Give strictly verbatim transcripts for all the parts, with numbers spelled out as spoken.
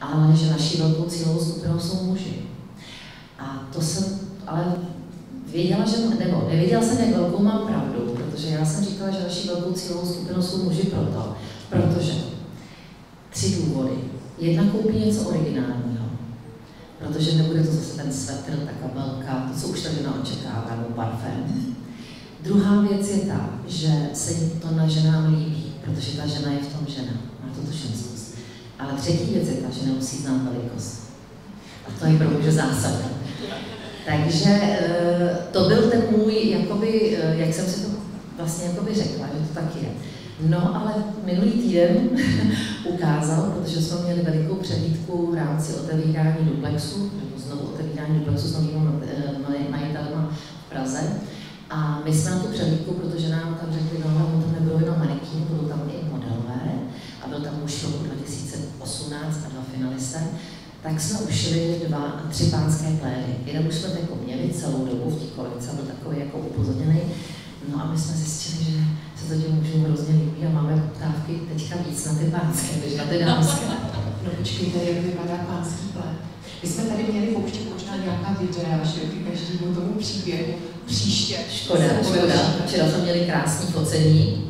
ale že naší velkou cílovou skupinou jsou muži. A to jsem, ale věděla, že, nebo nevěděla jsem, jak velkou mám pravdu, protože já jsem říkala, že naší velkou cílovou skupinou jsou muži proto, protože tři důvody. Jedna koupí něco originálního, protože nebude to zase ten svetr, ta kabelka, to, co už ta žena očekává, nebo parfém. Druhá věc je ta, že se jim to na ženám líbí, protože ta žena je v tom žena, má to tušenstvost. Ale třetí věc je ta, že nemusí znát velikost. A to je pro muže zásadní. Takže to byl ten můj, jakoby, jak jsem si to vlastně jakoby řekla, že to tak je. No ale minulý týden ukázal, protože jsme měli velikou přehlídku v rámci otevírání duplexu, nebo znovu otevírání duplexu s novým majitelem v Praze. A my jsme na tu přehlídku, protože nám tam řekli, no, on tam nebylo jenom manekýny, budou tam i modelové, a byl tam muž roku dva tisíce osmnáct a dva finalisté, tak jsme ušili dva a tři pánské plédy. Jeden už jsme jako měli celou dobu v té kolekci, byl takový jako upozorněný. No a my jsme zjistili, že se to těm mužům hrozně líbí a máme poptávky teďka víc na ty pánské, než na ty dámské. No počkejte, jak vypadá pánský pléd. My jsme tady měli pouštět možná nějaká videa, že každému tomu příběhu příště. Škoda, škoda. Včera jsme měli krásný focení.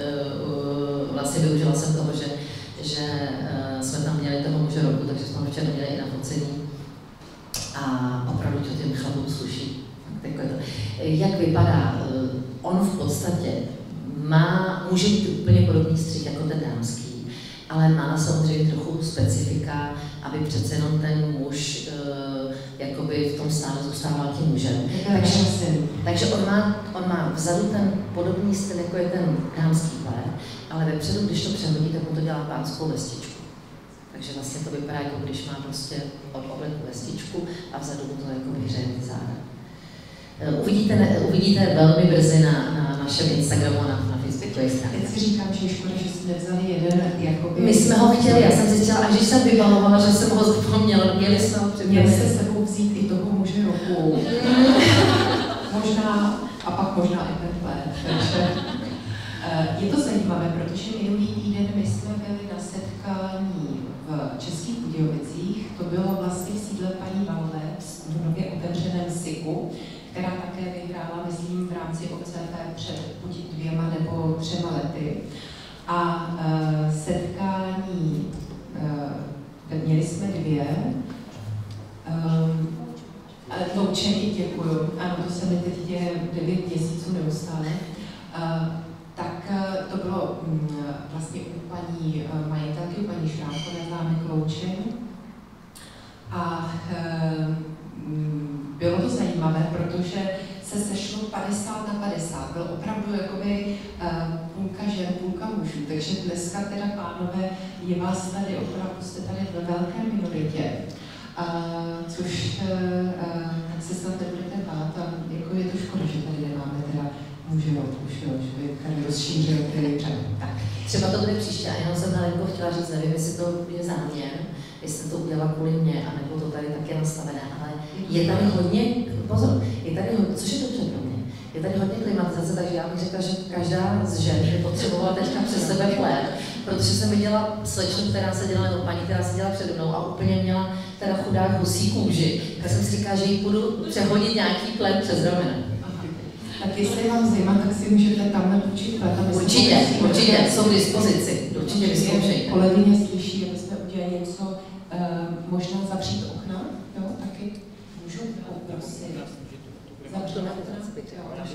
Vlastně využila jsem toho, že, že jsme tam měli toho muže roku, takže jsme včera měli i na focení. A opravdu to těm chlapům sluší. Jak vypadá? On v podstatě má, může být úplně podobný střih jako ten dámský, ale má samozřejmě trochu specifika, aby přece jenom ten muž jakoby v tom stále zůstával tím mužem. Takže, takže on, má, on má vzadu ten podobný styl, jako je ten dámský pléd, ale vepředu, když to přehodí, tak mu to dělá pánskou vestičku. Takže vlastně to vypadá, jako když má prostě od obleku vestičku a vzadu mu to jako vyhřeje ty záda. Uvidíte, ne, uvidíte velmi brzy na, na našem Instagramu a na, na Facebookové stránce. Teď si říkám, že je škoda, že jsme nevzali jeden jakoby... My jsme ho chtěli, já jsem zjistila, až když jsem vybalovala, že jsem ho zapomněla, měli jsme ho připravit. Měli se s sebou vzít i toho muže roku. Možná, a pak možná i ten pléd. Takže je to zajímavé, protože minulý týden my jsme byli na setkání v Českých Budějovicích. To bylo vlastně v sídle paní Valové v nově otevřeném SIGu, která také vyhrála, myslím, v rámci O C P před buď dvěma nebo třema lety. A uh, setkání, uh, měli jsme dvě, um, loučení, děkuju, ano, to se mi teď děje devět měsíců neustále, uh, tak uh, to bylo um, vlastně u paní uh, majitelky, u paní Šrámkové zámek Loučen. A uh, bylo to zajímavé, protože se sešlo padesát na padesát. Byl opravdu jakoby uh, půlka žen, půlka mužů. Takže dneska teda, pánové, je vás tady opravdu, jste tady ve velké minoritě. Uh, což uh, tak se snad nebudete bát. A jako je to škoda, že tady nemáme teda muže roku, že by tady rozšířil ty řady. Tak. Třeba to bude příště, a jenom jsem Helenko chtěla říct, nevím, jestli to je záměr, jestli to udělala kvůli mě, anebo to tady tak je nastavené, ale je tady hodně, pozor, je tady hodně, což je dobře pro mě, je tady hodně klimatizace, takže já bych řekla, že každá z žen by potřebovala teďka přes sebe pléd, protože jsem viděla slečnu, která se dělala, nebo paní, která se dělala přede mnou a úplně měla teda chudák husí kůži, tak jsem si říkala, že jí půjdu přehodit nějaký pléd přes ramena. Tak jestli je vám zajímá, tak si můžete tamhle půjčit pléd. Určitě, určitě, jsou k dispozici, určitě vyzkoušejte. Kolegyně slyší, aby jsme udělali něco, uh, možná zavřít okna, jo, taky můžu, prosím. Zavřeme okna.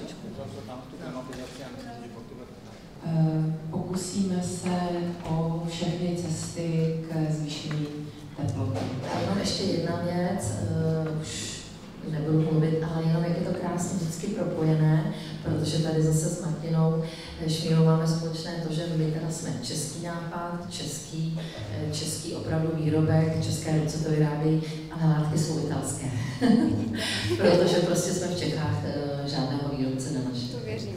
Uh, pokusíme se o všechny cesty k zvýšení teploty. A jenom ještě jedna věc, uh, už nebudu mluvit, ale jenom jak je to krásně vždycky propojené, protože tady zase s Martinou Šmírovou máme společné to, že my teda jsme český nápad, český, český opravdu výrobek, české ruce to vyrábějí, ale látky jsou italské. Protože prostě jsme v Čechách žádného výrobce nenašli. To věřím.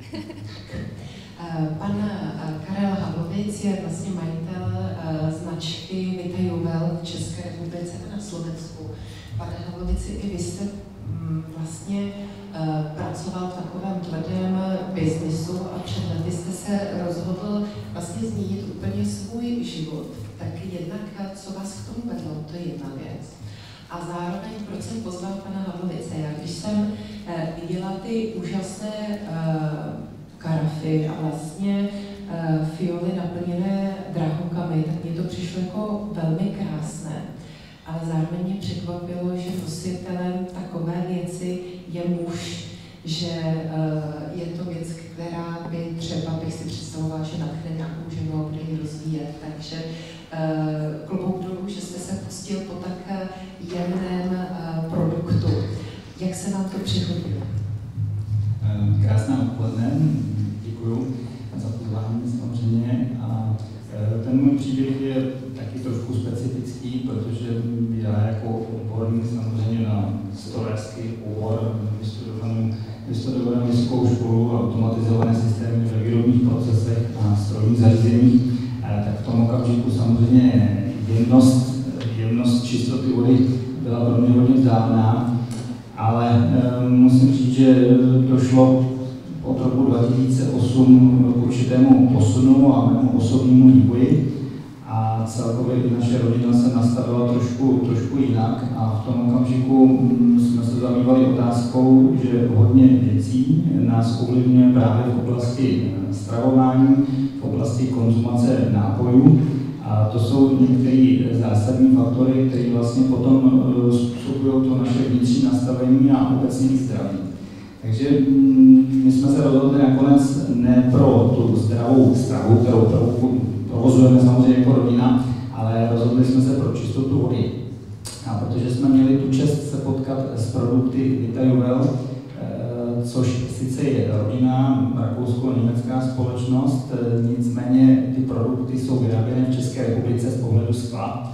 Pan Karel Havlovic je vlastně majitel značky Vita Juvel v České republice a na Slovensku. Pane Havlovici, i vy jste vlastně uh, pracoval v takovém tvrdém biznisu a před lety jste se rozhodl vlastně změnit úplně svůj život tak jednak, co vás k tomu vedlo, to je jedna věc. A zároveň, proč jsem pozval pana Havlovice. Já když jsem eh, viděla ty úžasné eh, karafy a vlastně eh, fioly naplněné drahokamy, tak mě to přišlo jako velmi krásné. Ale zároveň mě překvapilo, že nositelem takové věci je muž, že uh, je to věc, která by třeba bych si představovala, že nadchne nějakou ženu a bude ji rozvíjet. Takže uh, klobouk dolů, že jste se pustil po tak jemném uh, produktu. Jak se vám to přihodilo? Krásná odpoledne, děkuju za pozvání samozřejmě. A ten můj příběh je taky trošku specifický, protože já jako odborník samozřejmě na stoléřský obor vystudovanou vystudovanou vysokou školu a automatizované systémy ve výrobních procesech a strojních zařízeních, tak v tom okamžiku samozřejmě jemnost, jemnost čistoty vody byla pro mě hodně vzdálená, ale e, musím říct, že došlo od roku dva tisíce osm k určitému posunu a mému osobnímu vývoji a celkově i naše rodina se nastavila trošku, trošku jinak a v tom okamžiku jsme se zabývali otázkou, že hodně věcí nás ovlivňuje právě v oblasti stravování, v oblasti konzumace nápojů a to jsou některé zásadní faktory, které vlastně potom způsobují to naše vnitřní nastavení a obecně zdraví. Takže my jsme se rozhodli nakonec ne pro tu zdravou stravu, kterou provozujeme samozřejmě jako rodina, ale rozhodli jsme se pro čistotu vody. A protože jsme měli tu čest se potkat s produkty Vita Juvel, což sice je rodinná rakousko-německá společnost, nicméně ty produkty jsou vyráběné v České republice z pohledu skla,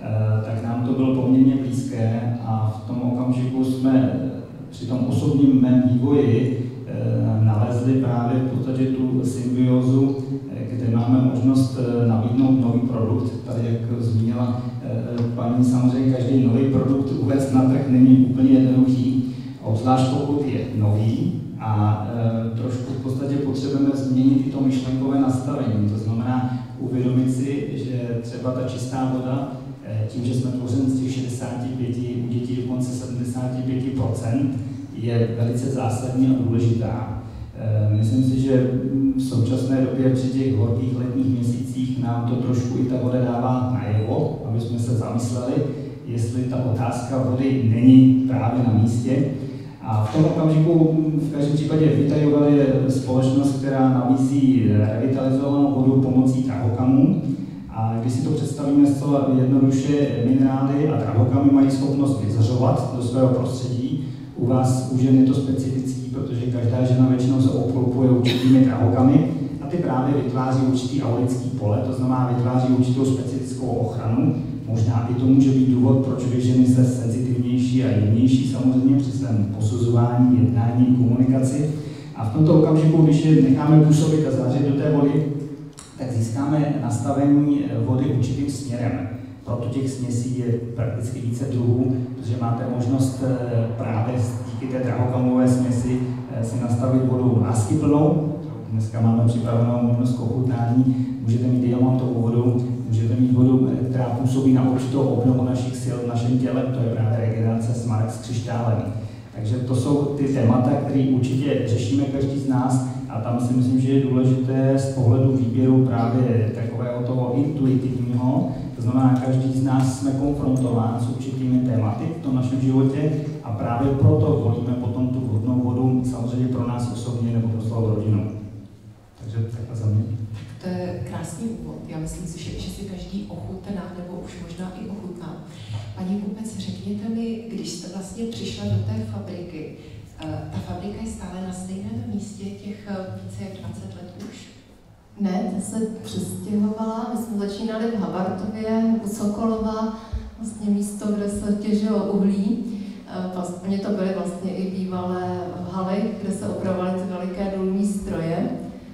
tak nám to bylo poměrně blízké a v tom okamžiku jsme při tom osobním mém vývoji e, nalezli právě v podstatě tu symbiózu, e, kde máme možnost e, nabídnout nový produkt. Tady, jak zmínila e, paní, samozřejmě každý nový produkt uvést na trh není úplně jednoduchý, obzvlášť pokud je nový a e, trošku v podstatě potřebujeme změnit to myšlenkové nastavení. To znamená uvědomit si, že třeba ta čistá voda, tím, že jsme tvořeni z těch šedesáti pěti, u dětí dokonce sedmdesáti pěti procent, je velice zásadní a důležitá. Myslím si, že v současné době při těch horkých letních měsících nám to trošku i ta voda dává najevo, aby jsme se zamysleli, jestli ta otázka vody není právě na místě. A v tom okamžiku, v každém případě Vita Juvel je společnost, která nabízí revitalizovanou vodu pomocí drahokamů. A když si to představíme zcela jednoduše, minerály a drahokamy mají schopnost vyzařovat do svého prostředí. U vás u žen je to specifický, protože každá žena většinou se obklopuje určitými drahokamy a ty právě vytváří určitý aurický pole, to znamená vytváří určitou specifickou ochranu. Možná i to může být důvod, proč vy ženy jste senzitivnější a jemnější samozřejmě při svém posuzování, jednání, komunikaci. A v tomto okamžiku, když je necháme působit a zářit do té vody, tak získáme nastavení vody určitým směrem. Proto těch směsí je prakticky více druhů, protože máte možnost právě díky té drahokamové směsi si nastavit vodu láskyplnou. Dneska máme připravenou možnost k ochutnání. Můžete mít diamantovou vodu, můžete mít vodu, která působí na určitou obnovu našich sil v našem těle, to je právě regenerace smarek s křištálem. Takže to jsou ty témata, které určitě řešíme každý z nás a tam si myslím, že je důležité z pohledu výběru právě takového toho intuitivního, to znamená, každý z nás jsme konfrontován s určitými tématy v tom našem životě a právě proto volíme potom tu vhodnou vodu, samozřejmě pro nás osobně nebo pro svou rodinu. Takže takhle za mě. To je krásný úvod. Já myslím si, že, že si každý ochutná, nebo už možná i ochutná. Paní Kupec, řekněte mi, když jste vlastně přišla do té fabriky, ta fabrika je stále na stejném místě těch více jak dvacet let už? Ne, ta se přestěhovala. My jsme začínali v Habartově u Sokolova, vlastně místo, kde se těžilo uhlí. Vlastně to byly vlastně i bývalé haly, kde se opravovaly ty veliké důlní stroje.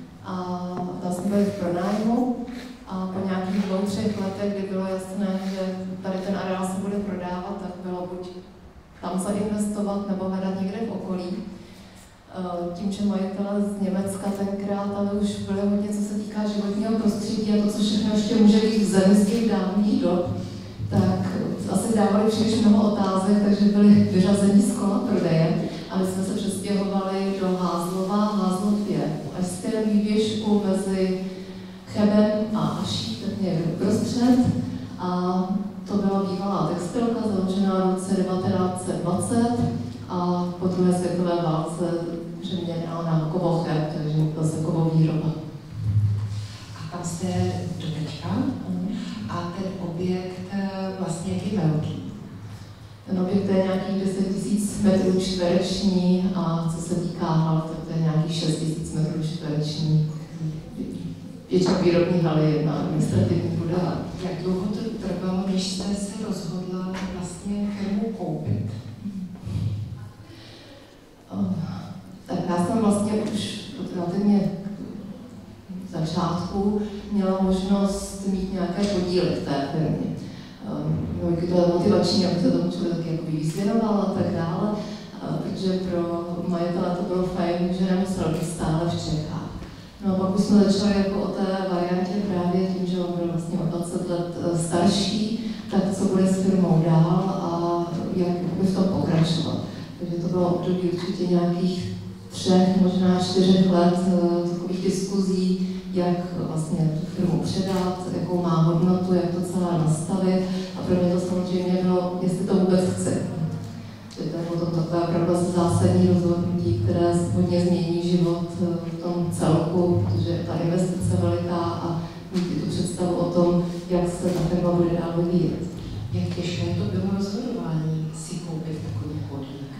A tam jsme byli v pronájmu a po nějakých dvou, třech letech, kdy bylo jasné, že tady ten areál se bude prodávat, tak bylo buď tam zainvestovat nebo hledat někde v okolí. tím, že majitele z Německa tenkrát, ale už bylo hodně, co se týká životního prostředí a to, co všechno ještě může být v zemi z těch dávných dob, tak asi dávali příliš mnoho otázek, takže byli vyřazeni z kola prodeje. A my jsme se přestěhovali do Házlova, Házlov je až z té výběžku mezi Chebem a Aší, tak někde uprostřed. A to byla bývalá textilka, založená v roce devatenáct set dvacet a po druhé světové válce přeměněná na kovocheb, takže zase kovovýroba. A tam jste do teďka? Mm. A ten objekt vlastně jak je velký? Ten objekt je nějakých deset tisíc metrů čtvereční a co se týká hal, tak to je nějakých šest tisíc metrů čtvereční. Většinou výrobní haly, jedna administrativní budova. Jak dlouho to trvalo, než jste se rozhodla vlastně firmu koupit? Tak já jsem vlastně už relativně v začátku měla možnost mít nějaké podíly v té firmě. No, to je motivační, aby se tomu člověk jako vyzvěnoval a tak dále, protože pro majitele to bylo fajn, že nemusel být stále v Čechách. No a pak už jsme začali jako o té variantě právě tím, že on byl vlastně o dvacet let starší, tak co bude s firmou dál a jak v tom pokračovat. Takže to bylo období určitě nějakých třech, možná čtyřech let takových diskuzí, jak vlastně tu firmu předat, jakou má hodnotu, jak to celé nastavit. A pro mě to samozřejmě bylo, jestli to vůbec chci. To je potom takové opravdu zásadní rozhodnutí, které hodně změní život v tom celku, protože ta investice veliká a mít tu představu o tom, jak se ta firma bude dál vyvíjet. Jak těžké to bylo rozhodování si koupit takový podnik?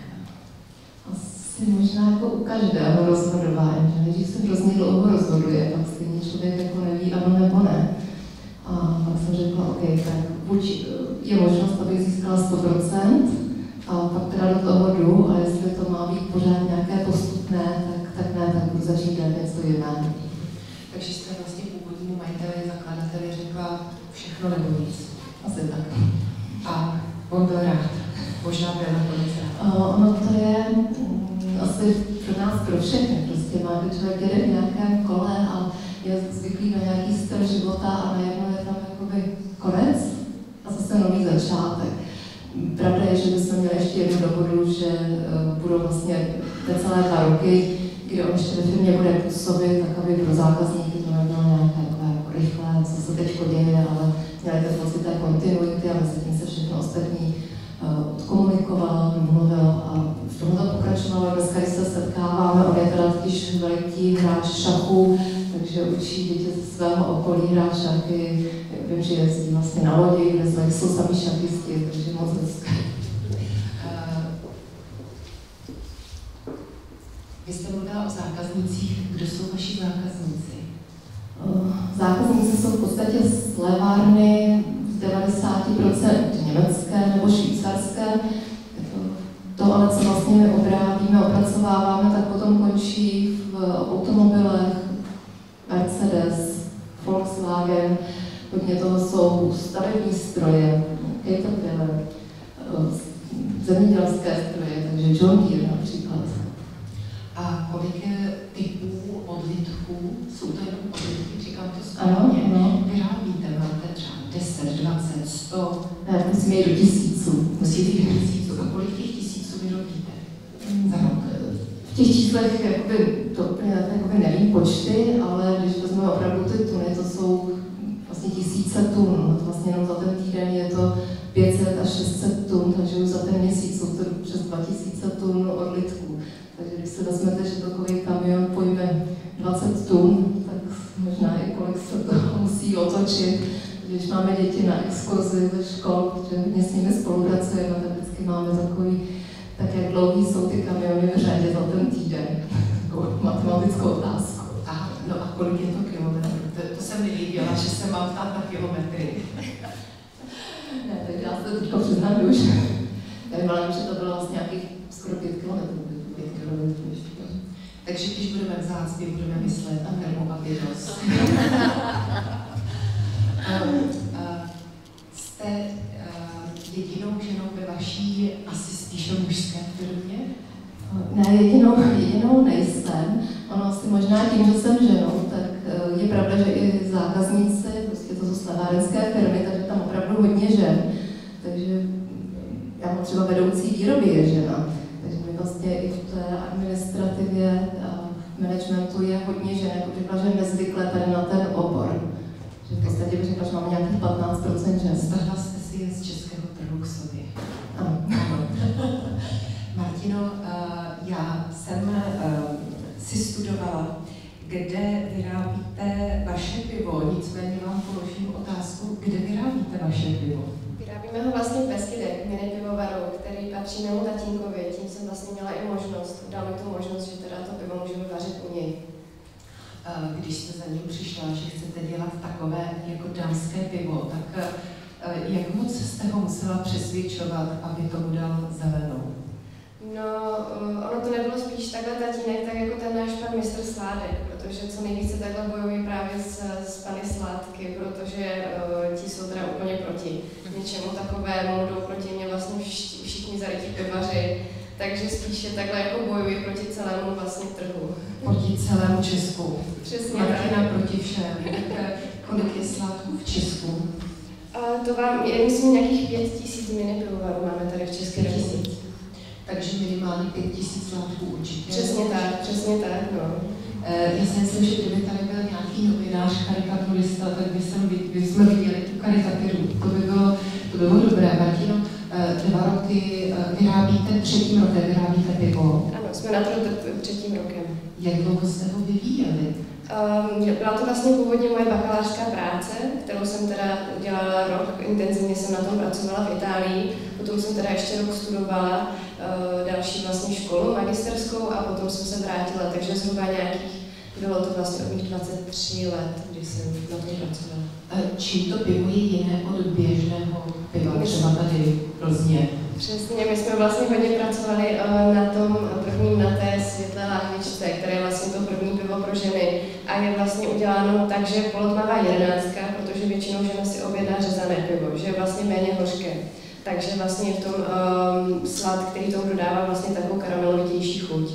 Asi možná jako u každého rozhodování, že nejdřív se hrozně dlouho rozhoduje, pak stejně člověk jako neví ano nebo ne. A pak jsem řekla, OK, tak buď je možnost, abych získala sto procent, a pak teda do toho jdu, a jestli to má být pořád nějaké postupné, tak, tak ne, tak budu začít dělat něco jiného. Takže jste vlastně původnímu majiteli, zakladateli řekla všechno nebo nic? Asi tak. A on byl rád. Možná byl nakonec rád. Ono to je mm, asi pro nás, pro všechny. Prostě má, když člověk jede v nějakém kole a je zvyklý na nějaký styl života a najednou je tam jakoby konec a zase nový začátek. Pravda je, že bychom měli ještě jednu dohodu, že uh, budou vlastně ty celé dva roky, kdy on ještě ve firmě bude působit, tak aby pro zákazníky to nebylo nějaké jako rychlé, co se teď děje, ale měli ten pocit té kontinuity a mezi tím se všechno ostatní uh, odkomunikovalo, mluvilo a v tomto pokračovalo. Dneska, když se setkáváme, on je teda totiž veliký hráč šachu, takže učí děti ze svého okolí hrát šachy. Vím, že jezdí vlastně na lodi, kde jsou sami šachisti, takže moc hezké. Uh, vy jste mluvila o zákaznících. Kdo jsou vaši zákazníci? Uh, zákazníci jsou v podstatě z levárny z devadesát procent německé nebo švýcarské. To ale, co vlastně my obrábíme, opracováváme, tak potom končí v automobilech, Mercedes, Volkswagen, hodně toho jsou stavební stroje, Caterpillar, zemědělské stroje, takže John Deere například. A kolik typů odlitků, jsou to jenom odlitky, říkám to správně, ano, ano. Vyrábíte, máte třeba deset, dvacet, sto? Ne, musíme jít do tisíců. Musíte jít do tisíců. A kolik těch tisíců vyrobíte za rok? V těch číslech jakoby, to úplně jakoby nevím počty, ale když vezmeme opravdu ty tuny, to jsou vlastně tisíce tun. Vlastně jenom za ten týden je to pět set až šest set tun, takže už za ten měsíc jsou to přes dva tisíce tun odlitků. Takže když se vezmete, že takový kamion pojme dvacet tun, tak možná i kolik se to musí otočit. Když máme děti na exkurzi ze škol, protože hodně s nimi spolupracujeme, tak vždycky máme takový, tak jak dlouhý jsou ty kamiony v řadě za ten týden. Takovou matematickou otázku. Aha, no a kolik je to kilometrů? To, to jsem nevěděla, že se mám ptát na kilometry. Ne, takže já se teďko přiznám, že už nevím, ale že to bylo vlastně nějakých skoro pět kilometrů. Takže když budeme v zácpě, budeme myslet na termopapiros. um, uh, jste uh, jedinou ženou ve vaší asi spíše mužské firmě? Ne, jedinou, jedinou nejsem. Ono asi možná tím, že jsem ženou, tak je pravda, že i zákazníci, prostě to jsou slavárenské firmy, takže tam opravdu hodně žen. Takže já mám třeba vedoucí výroby je žena. Takže mi vlastně i v té administrativě a managementu je hodně žen, jako řekla, že nezvykle tady na ten obor. Že v podstatě bych řekla, že máme nějakých patnáct procent žen. Stahla jste si je z českého trhu k sobě. Ano. Martino, já jsem si studovala, kde vyrábíte vaše pivo, nicméně vám položím otázku, kde vyrábíte vaše pivo? Vyrábíme ho vlastně v Beskydech, mini pivovaru, který patří mému tatínkovi, tím jsem vlastně měla i možnost, dal mi tu možnost, že teda to pivo můžeme vařit u něj. Když jste za ním přišla, že chcete dělat takové jako dámské pivo, tak jak moc jste ho musela přesvědčovat, aby tomu dal zelenou? No, ono to nebylo spíš takhle tatínek, tak jako ten náš pan mistr Sládek, protože co nejvíce takhle bojují právě s, s pany Sládky, protože uh, ti jsou teda úplně proti něčemu takovému, jdou proti mě vlastně vš, všichni zarytí pivaři, takže spíše takhle jako bojují proti celému vlastně trhu. Proti celému Česku. Přesně Martina tak. proti všem. Kolik je Sládků v Česku? Uh, to vám, je myslím nějakých pět tisíc mini pivovarů máme tady v České republice. Takže minimálně pět tisíc látků určitě. Přesně tak, přesně tak, no. Já si myslím, že kdyby tady byl nějaký novinář, karikaturista, tak by, jsem, by jsme viděli tu karikaturu. To by bylo, to by bylo dobré. Martino, dva roky vyrábíte, třetím rokem vyrábíte pivo. Ano, jsme na to třetím rokem. Jak dlouho jste ho vyvíjeli? Um, byla to vlastně původně moje bakalářská práce, kterou jsem teda dělala rok, intenzivně jsem na tom pracovala v Itálii, potom jsem teda ještě rok studovala uh, další vlastně školu magisterskou a potom jsem se vrátila, takže zhruba nějakých, bylo to vlastně od mých dvacet tři let, kdy jsem na tom pracovala. Čím to pivo je jiné od běžného piva, třeba tady v Plzně? Přesně, my jsme vlastně hodně pracovali uh, na tom prvním, na té světlé láhvičce, které je vlastně to první pivo pro ženy a je vlastně uděláno tak, že je polotmavá jedenáctka, protože většinou žena si objedná řezané pivo, že je vlastně méně hořké. Takže vlastně v tom um, slad, který tomu dodává vlastně takovou karamelovitější chuť.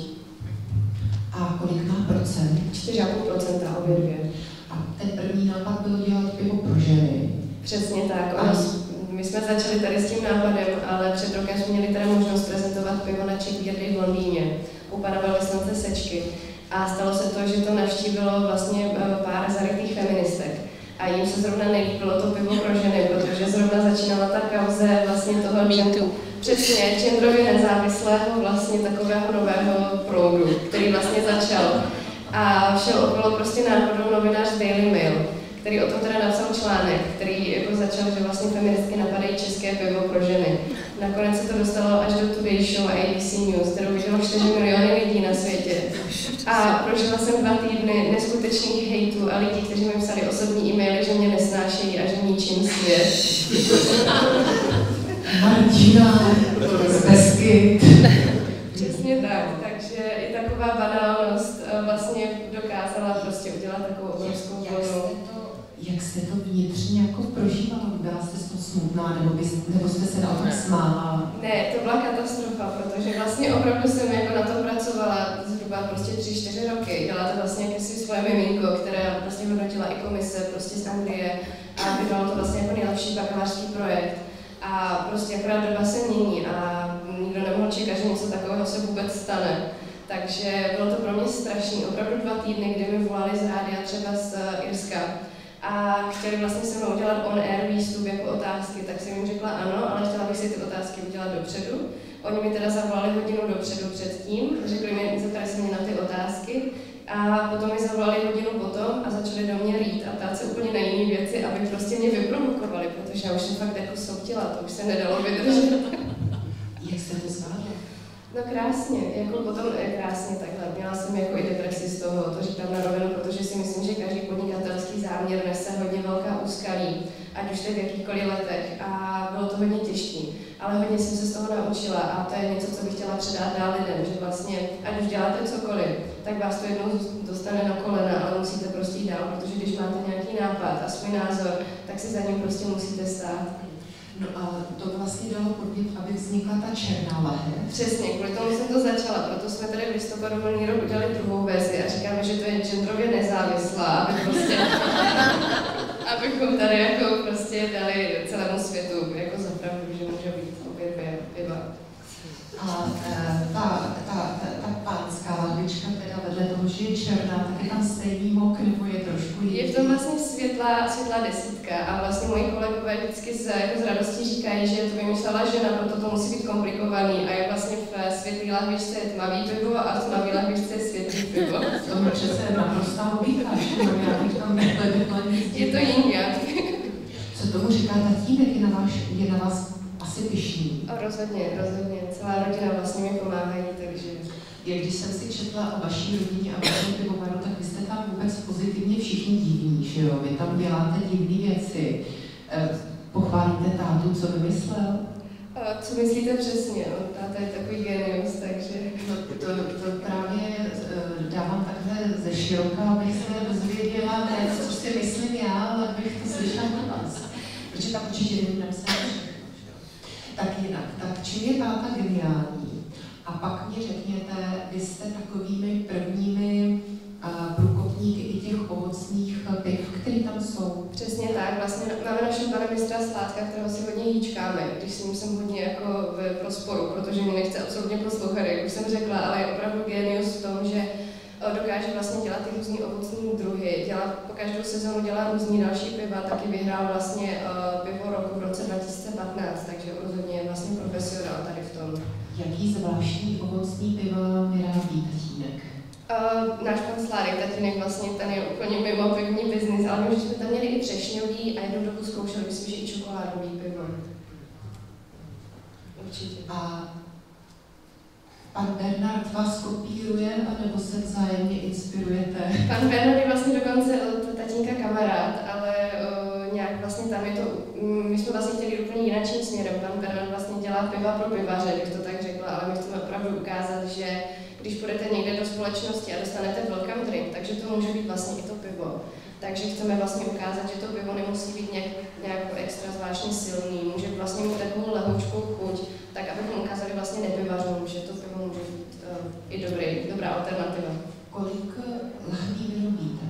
A kolik má procent? čtyři celá pět procenta obě dvě. A ten první nápad byl dělat pivo pro ženy? Přesně tak. Ono, my jsme začali tady s tím nápadem, ale před rokem jsme měli tady možnost prezentovat pivo na Czech Beer Day v Londýně u pana velvyslance Sečky. A stalo se to, že to navštívilo vlastně pár zarytých feministek. A jim se zrovna nelíbilo to pivo pro ženy, protože zrovna začínala ta kauze vlastně toho gentu. Přesně, genderově nezávislého vlastně takového nového proudu, který vlastně začal. A šel okolo prostě náhodou novinář Daily Mail, který o tom teda napsal článek, který jako začal, že vlastně feministky napadají české pivo pro ženy. Nakonec se to dostalo až do Today Show a A B C News, kterou vidělo čtyři miliony lidí na světě. A prožila jsem dva týdny neskutečných hejtů a lidí, kteří mi psali osobní e-maily, že mě nesnášejí a že ničím svět. Martina, z Beskyt. Přesně tak, takže i taková banálnost vlastně dokázala prostě udělat takovou obrovskou vlnu. Jak jste to vnitřně jako prožívala? Byla jste z toho smutná, nebo, bys, nebo jste se na tom smála? Ne, to byla katastrofa, protože vlastně opravdu jsem jako na to pracovala zhruba prostě tři, čtyři roky. Dělala to vlastně jakési svoje miminko, které vlastně hodnotila i komise prostě z Anglie a vydalo to vlastně jako nejlepší bakalářský projekt. A prostě akorát doba se mění a nikdo nemohl čekat, že něco takového se vůbec stane. Takže bylo to pro mě strašný, opravdu dva týdny, kdy mi volali z rádia třeba z Irska a chtěli vlastně se mnou udělat on-air výstup jako otázky, tak jsem jim řekla ano, ale chtěla bych si ty otázky udělat dopředu. Oni mi teda zavolali hodinu dopředu předtím, řekli mi, zeptali se mě na ty otázky a potom mi zavolali hodinu potom a začali do mě rýt a ptát se úplně na jiné věci, aby prostě mě vyprovokovali, protože já už jsem fakt jako soutila, to už se nedalo vydržet. Jak jste to zvládla? No krásně, jako potom krásně takhle. Měla jsem jako i depresi z toho, to říkám na rovinu, protože si myslím, že každý podnikatelský záměr nese hodně velká úskalí, ať už tak v jakýchkoliv letech a bylo to hodně těžké. Ale hodně jsem se z toho naučila a to je něco, co bych chtěla předat dál lidem, že vlastně, ať už děláte cokoliv, tak vás to jednou dostane na kolena, ale musíte prostě jít dál, protože když máte nějaký nápad a svůj názor, tak si za ním prostě musíte stát. No a to vlastně vlastně dalo podnět, aby vznikla ta černá lahev. Přesně, kvůli tomu jsem to začala, proto jsme tady v listopadu minulý rok udělali druhou verzi a říkáme, že to je genderově nezávislá, aby prostě, abychom tady jako prostě dali celému světu jako za pravdu, že může být obě dvě piva. A ta, ta, ta, ta pánská lahvička teda vedle toho, že je černá, tak je tam stejný mok, nebo je trošku jiný? Je v tom vlastně světlá, světlá desítka a vlastně moji kolegové vždycky z, jako z radostí říkají, že to vymyslela žena, proto to musí být komplikovaný a je vlastně v světlý lahvičce je tmavý pivo a v tmavý lahvičce je světlý pivo. V tom přece je naprostá logika, že já bych tam nehledala nic. Je to jiný. Co tomu říká tatínek, je na, váš, je na vás asi pyšný? A rozhodně, rozhodně. Celá rodina vlastně mi pomáhají, takže... Jak když jsem si četla o vaší rodině a vašem pivovaru, tak vy jste tam vůbec pozitivně všichni divní, že jo? Vy tam děláte divné věci. Pochválíte tátu, co vymyslel? A co myslíte přesně? On táta je takový genius, takže... No, to, to právě dávám takhle ze široka, abych se dozvěděla, ne, co si myslím já, ale abych to slyšela od vás. Protože tam určitě nevím napsat všechno. Tak jinak, tak čím je táta geniální? A pak mě řekněte, vy jste takovými prvními uh, průkopníky i těch ovocných piv, které tam jsou. Přesně tak, vlastně máme našeho pana mistra Sládka, kterého si hodně hýčkáme, když s ním jsem hodně jako v rozporu, protože mě nechce absolutně poslouchat, jak už jsem řekla, ale je opravdu genius v tom, že dokáže vlastně dělat ty různý ovocní druhy, dělá, po každou sezónu dělá různý další piva, taky vyhrál vlastně uh, pivo roku v roce dva tisíce patnáct, takže rozhodně je vlastně profesionál tady v tom. Jaký zvláštní ovocní piva vyrábí tatínek? Uh, náš pan Sládek, tatínek vlastně, ten je úplně mimo pivní biznis, ale my jsme tam měli i třešňový a jednu dobu zkoušeli, myslím, že i čokoládový pivo. Určitě. A pan Bernard vás kopíruje, anebo se vzájemně inspirujete? Pan Bernard je vlastně dokonce od tatínka kamarád, ale uh, nějak vlastně tam je to, um, my jsme vlastně chtěli úplně jinakým směrem. Pan Bernard vlastně dělá piva pro pivaře, bych to tak řekla, ale my chceme opravdu ukázat, že když půjdete někde do společnosti a dostanete welcome drink, takže to může být vlastně i to pivo. Takže chceme vlastně ukázat, že to pivo nemusí být nějak, nějak extra zvláštně silný, může vlastně mít takovou lehoučkou chuť, tak abychom ukázali vlastně nepivařům, že to pivo může být uh, i dobrý, dobrá alternativa. Kolik lahví vyrobíte?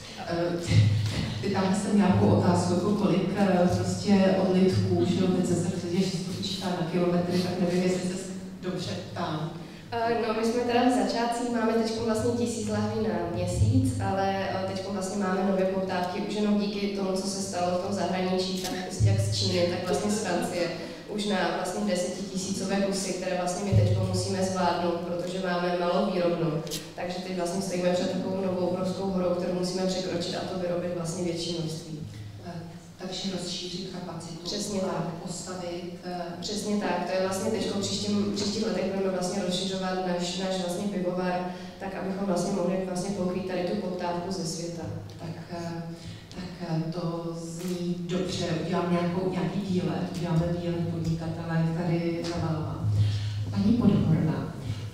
Ty tam jsem nějakou otázku, jako kolik prostě od lidků, že jo, teď se když se počítá na kilometry, tak nevím, jestli se dobře ptám. No, my jsme teda v začátcích, máme teď vlastně tisíc lahví na měsíc, ale teď vlastně máme nové poptávky, už jenom díky tomu, co se stalo v tom zahraničí, tak jak z Číny, tak vlastně z Francie, už na vlastně desetitisícové kusy, které vlastně my teď musíme zvládnout, protože máme malou výrobnu. Takže teď vlastně stojíme před takovou novou obrovskou horou, kterou musíme překročit a to vyrobit vlastně větší množství. Takže rozšířit kapacitu. Přesně tak. Postavit. Přesně tak. To je vlastně teď v příštím, příštích letech budeme vlastně rozšiřovat náš, náš vlastně pivovar, tak abychom vlastně mohli vlastně pokrýt tady tu poptávku ze světa. Tak, tak to zní dobře. Udělám nějakou, nějaký výlet. Uděláme výlet podnikatele tady za váma. Paní Podhorná,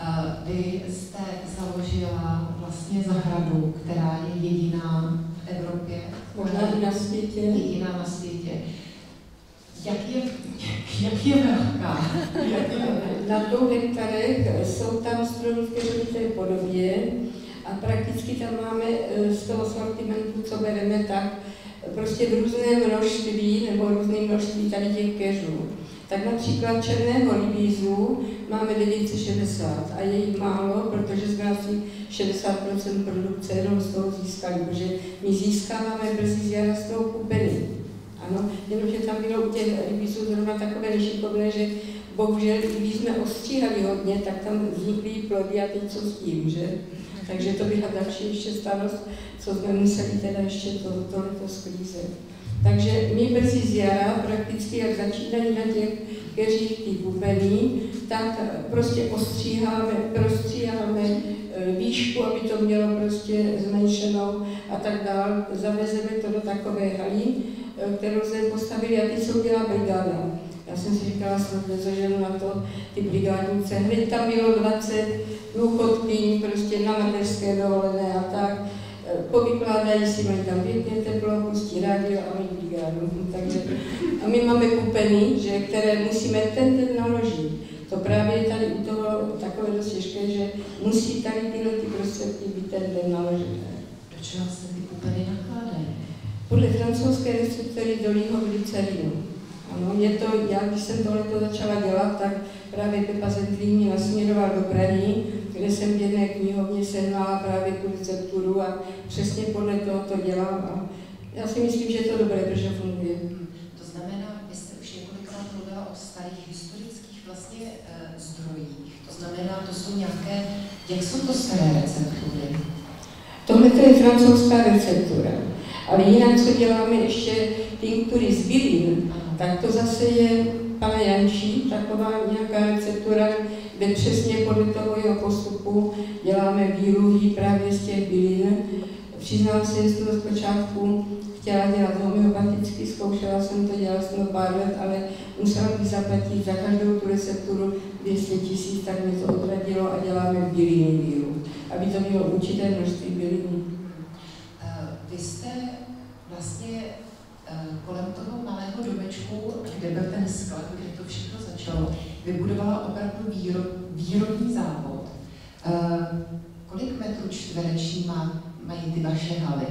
vy jste založila vlastně zahradu, která je jediná v Evropě. Možná i na světě. Jediná na světě. Jak je, jak je velká? Jak je velká? Na dvou hektarech jsou tam stromy v keřovité podobě a prakticky tam máme z toho sortimentu, co bereme, tak prostě v různém množství nebo různé množství tady těch keřů. Tak například černého rybízu máme devět set šedesát a je jich málo, protože jsme asi šedesát procent produkce jenom z toho získali, protože my získáváme brzy z jara z toho kupeny. Ano, jenomže tam bylo u těch rybízů zrovna takové nešikovné, že bohužel, když jsme ostříhali hodně, tak tam vznikly plody a teď co s tím, že? Takže to byla další ještě starost, co jsme museli teda ještě to, tohleto sklízet. Takže my brzy z jara, prakticky jak začínají na těch keřích ty kupení, tak prostě ostříháme, prostříháme výšku, aby to mělo prostě zmenšenou a tak dál. Zavezeme to do takové haly, kterou jsme postavili a teď se udělá brigáda. Já jsem si říkala, snad nezaženu na to ty brigádnice. Hned tam bylo dvacet důchodkyň prostě na mateřské dovolené a tak. povykládají si, mají tam pěkně teplo, pustí rádio a mají brigádu. Takže, a my máme kupeny, že, které musíme ten den naložit. To právě je tady u toho takové dost těžké, že musí tady tyhle ty prostředky být ten den naložené. Do čeho se ty kupeny nakládají? Podle francouzské receptory do glycerinu. Ano, je to, já když jsem tohleto začala dělat, tak právě Pepa Zentlík mě nasměroval do Prahy, kde jsem v jedné knihovně sehnala právě tu recepturu a přesně podle toho to dělám. A já si myslím, že je to dobré, protože funguje. To znamená, vy jste už několikrát mluvila o starých historických vlastně e, zdrojích. To znamená, to jsou nějaké, jak jsou to staré receptury? Tohle je francouzská receptura. Ale jinak, co děláme ještě tinktury z bylin, tak to zase je pana Jančí, taková nějaká receptura, kde přesně podle toho jeho postupu děláme výluhy právě z těch bylin. Přiznám se, že jsem to zpočátku chtěla dělat homeopaticky, zkoušela jsem to, dělala jsem to pár let, ale musela bych zaplatit za každou tu recepturu dvě stě tisíc, tak mi to odradilo a děláme byliny výluh, aby to bylo určité množství bylin. Vy jste vlastně kolem toho malého domečku, kde byl ten sklad, kde to všechno začalo, vybudovala opravdu výrob, výrobní závod. Kolik metrů čtvereční má, mají ty vaše haly?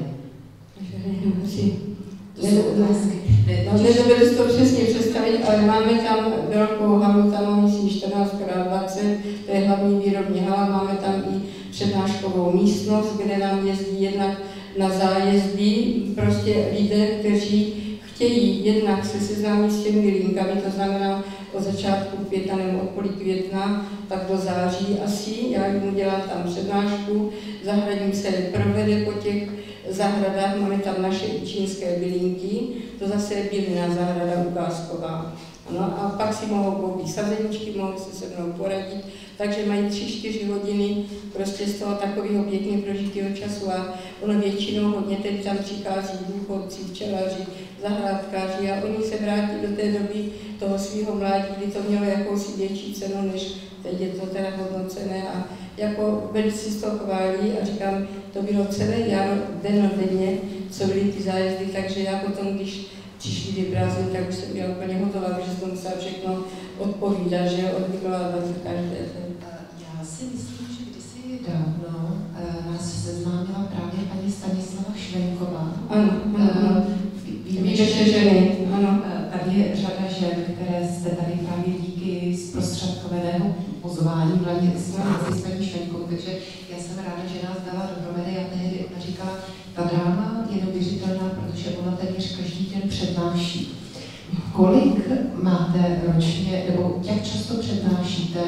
Nedovedu si to přesně představit, ale máme tam velkou halu, tam máme myslím čtrnáct krát dvacet, to je hlavní výrobní hala, máme tam i přednáškovou místnost, kde nám jezdí jednak na zájezdy prostě lidé, kteří chtějí jednak se seznámit s těmi linkami, to znamená od začátku května nebo od půl května, tak do září asi. Já jim dělám tam přednášku, zahradní se provede po těch zahradách, máme tam naše čínské bylinky, to zase je bylinná zahrada ukázková. No a pak si mohou koupit sazeničky, mohou se se mnou poradit, takže mají tři čtyři hodiny prostě z toho takového pěkně prožitého času a ono většinou hodně teď tam přichází důchodci, včelaři, zahrádkáři a oni se vrátí do té doby toho svého mládí, kdy to mělo jakousi větší cenu, než teď je to teda hodnocené a jako velice z toho chválí a říkám, to bylo celé jaro, dennodenně, co byly ty zájezdy, takže já potom, když přišli ty prázdniny, tak už jsem byla úplně hotová, protože jsem musela všechno odpovídat, že odvykolávat za každé. Já si myslím, že kdysi dávno nás seznámila právě paní Stanislava Švenková. Ano, ano. Víte, že ženy, ano. Tady je řada žen, které jste tady právě díky zprostředkovaného pozvání hlavně s paní Švenkou, takže já jsem ráda, že nás dala dohromady a tehdy ona říkala, ta dáma je neuvěřitelná, protože ona téměř každý den přednáší. Kolik máte ročně, nebo jak často přednášíte,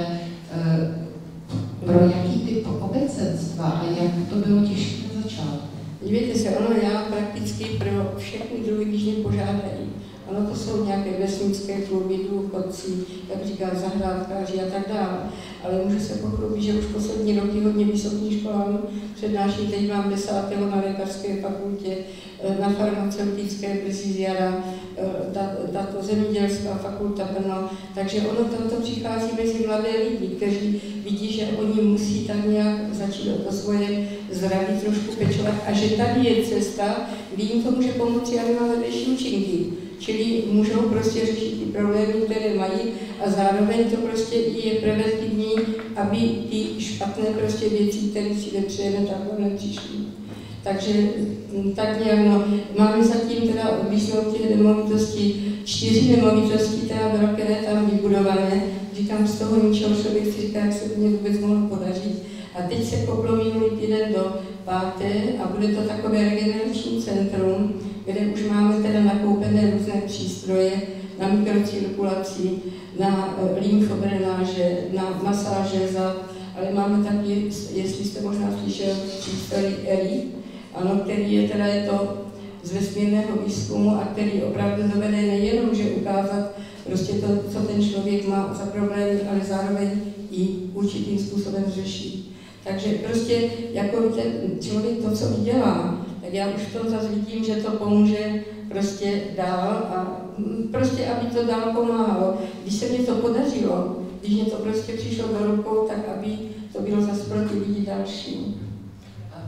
pro jaký typ obecenstva a jak to bylo těžké na začátku? Dívejte se, ono já prakticky pro všechny druhy, když mě požádají. Ono to jsou nějaké vesnické kluby, důchodci, jak říká zahrádkáři a tak dále. Ale můžu se pochlubit, že už poslední roky hodně vysokým školám přednáším. Teď mám desátého na lékařské fakultě, na farmaceutické brzy z jara, tato zemědělská fakulta Brno. Takže ono tam to přichází mezi mladé lidi, kteří vidí, že oni musí tak nějak začít o to svoje zdraví trošku pečovat a že tady je cesta, kdy jim to může pomoci, aby má vedlejší účinky. Čili můžou prostě řešit ty problémy, které mají a zároveň to prostě i je preventivní, aby ty špatné prostě věci, které si nepřejeme, takhle nepřišly. Takže tak nějak, no, máme zatím teda obvykle těch nemovitostí, čtyři nemovitosti teda velké tam vybudované. Říkám, z toho ničeho člověk si říká, jak se to mě vůbec mohlo podařit. A teď se koplo minulý týden do páté a bude to takové regenerační centrum, kde už máme teda nakoupené různé přístroje na mikrocirkulaci, na lymfodrenáže, na masáže zad, ale máme taky, jestli jste možná slyšel, přístroj E R I, ano, který je teda je to z vesmírného výzkumu a který opravdu dovede nejenom, že ukázat prostě to, co ten člověk má za problémy, ale zároveň i určitým způsobem řešit. Takže prostě jako ten člověk to, co vydělá, tak já už v tom zase vidím, že to pomůže prostě dál a prostě, aby to dál pomáhalo. Když se mě to podařilo, když mě to prostě přišlo do rukou, tak aby to bylo zase pro ty lidi další. Pan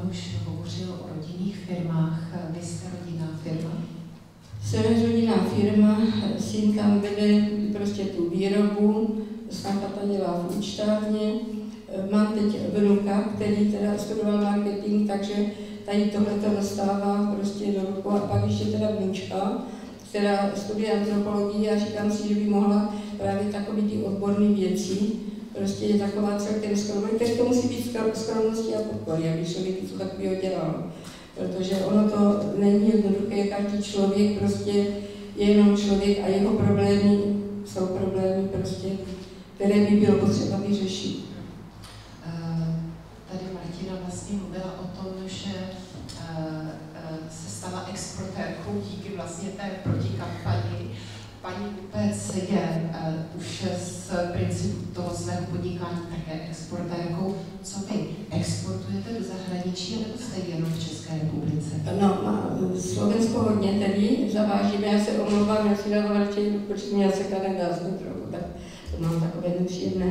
už hovořil o rodinných firmách. Vy jste rodinná firma? Jsem rodinná firma, syn tam vede prostě tu výrobu, snaha ta dělá v účtárně. Mám teď vnuka, který teda studoval marketing, takže tady tohleto dostává prostě do rukou. A pak ještě teda vnučka, která studuje antropologii a říkám si, že by mohla právě takové ty odborné věci. Prostě je taková celkem skromná, takže to musí být skromností a podpory, aby člověk něco takového dělal. Protože ono to není jednoduché, každý člověk prostě je jenom člověk a jeho problémy jsou problémy prostě, které by bylo potřeba vyřešit. Tady Martina vlastně mluvila o tom, že se stala exportérkou díky vlastně té protikampani. Paní Kupec je už z principu toho svého podnikání také exportérkou. Co vy? Exportujete do zahraničí nebo jste jenom v České republice? No, Slovensko hodně tedy zavážíme, já se omlouvám, já si dávám radši, protože mě se nedá znovu trochu, tak to mám takové nepříjemné.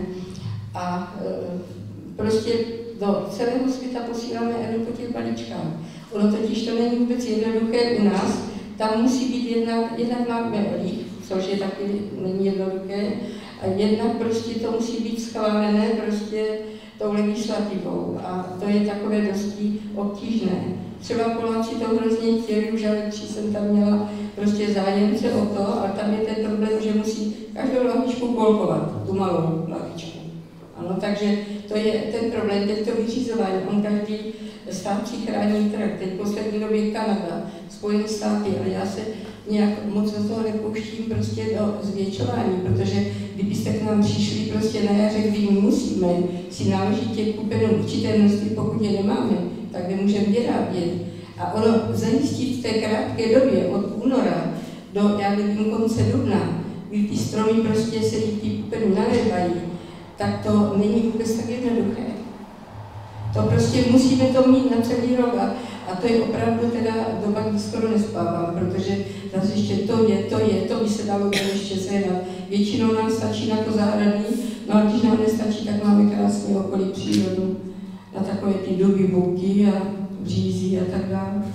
A prostě do celého světa posíláme jenom po těch balíčkách. Ono totiž to není vůbec jednoduché u nás, tam musí být jednak, jednak máme olív, což je taky není jednoduché, a jednak prostě to musí být schválené prostě tou legislativou a to je takové dosti obtížné. Třeba Poláci to hrozně chtěli, už ale tři jsem tam měla prostě zájemce o to, ale tam je ten problém, že musí každou lahvičku kolkovat, tu malou lahvičku. Ano, takže to je ten problém, teď to vyřizování, on každý stát si chrání trh, teď poslední době Kanada, Spojené státy, ale já se nějak moc do toho nepouštím prostě do zvětšování, protože kdybyste k nám přišli prostě na jaře, kdy my musíme si náležitě kupenou určité množství, pokud je nemáme, tak nemůžeme vyrábět. A ono zajistit v té krátké době od února do, já nevím, konce dubna, kdy ty stromy prostě se ty kupeny nalévají, tak to není vůbec tak jednoduché. To prostě musíme to mít na celý rok a, a to je opravdu teda doba, kdy skoro nespávám, protože zase ještě to je, to je, to by se dalo ještě sehnat. Většinou nám stačí na to zahradní, no a když nám nestačí, tak máme krásně okolí přírodu na takové ty duby, buky a břízy a tak dále.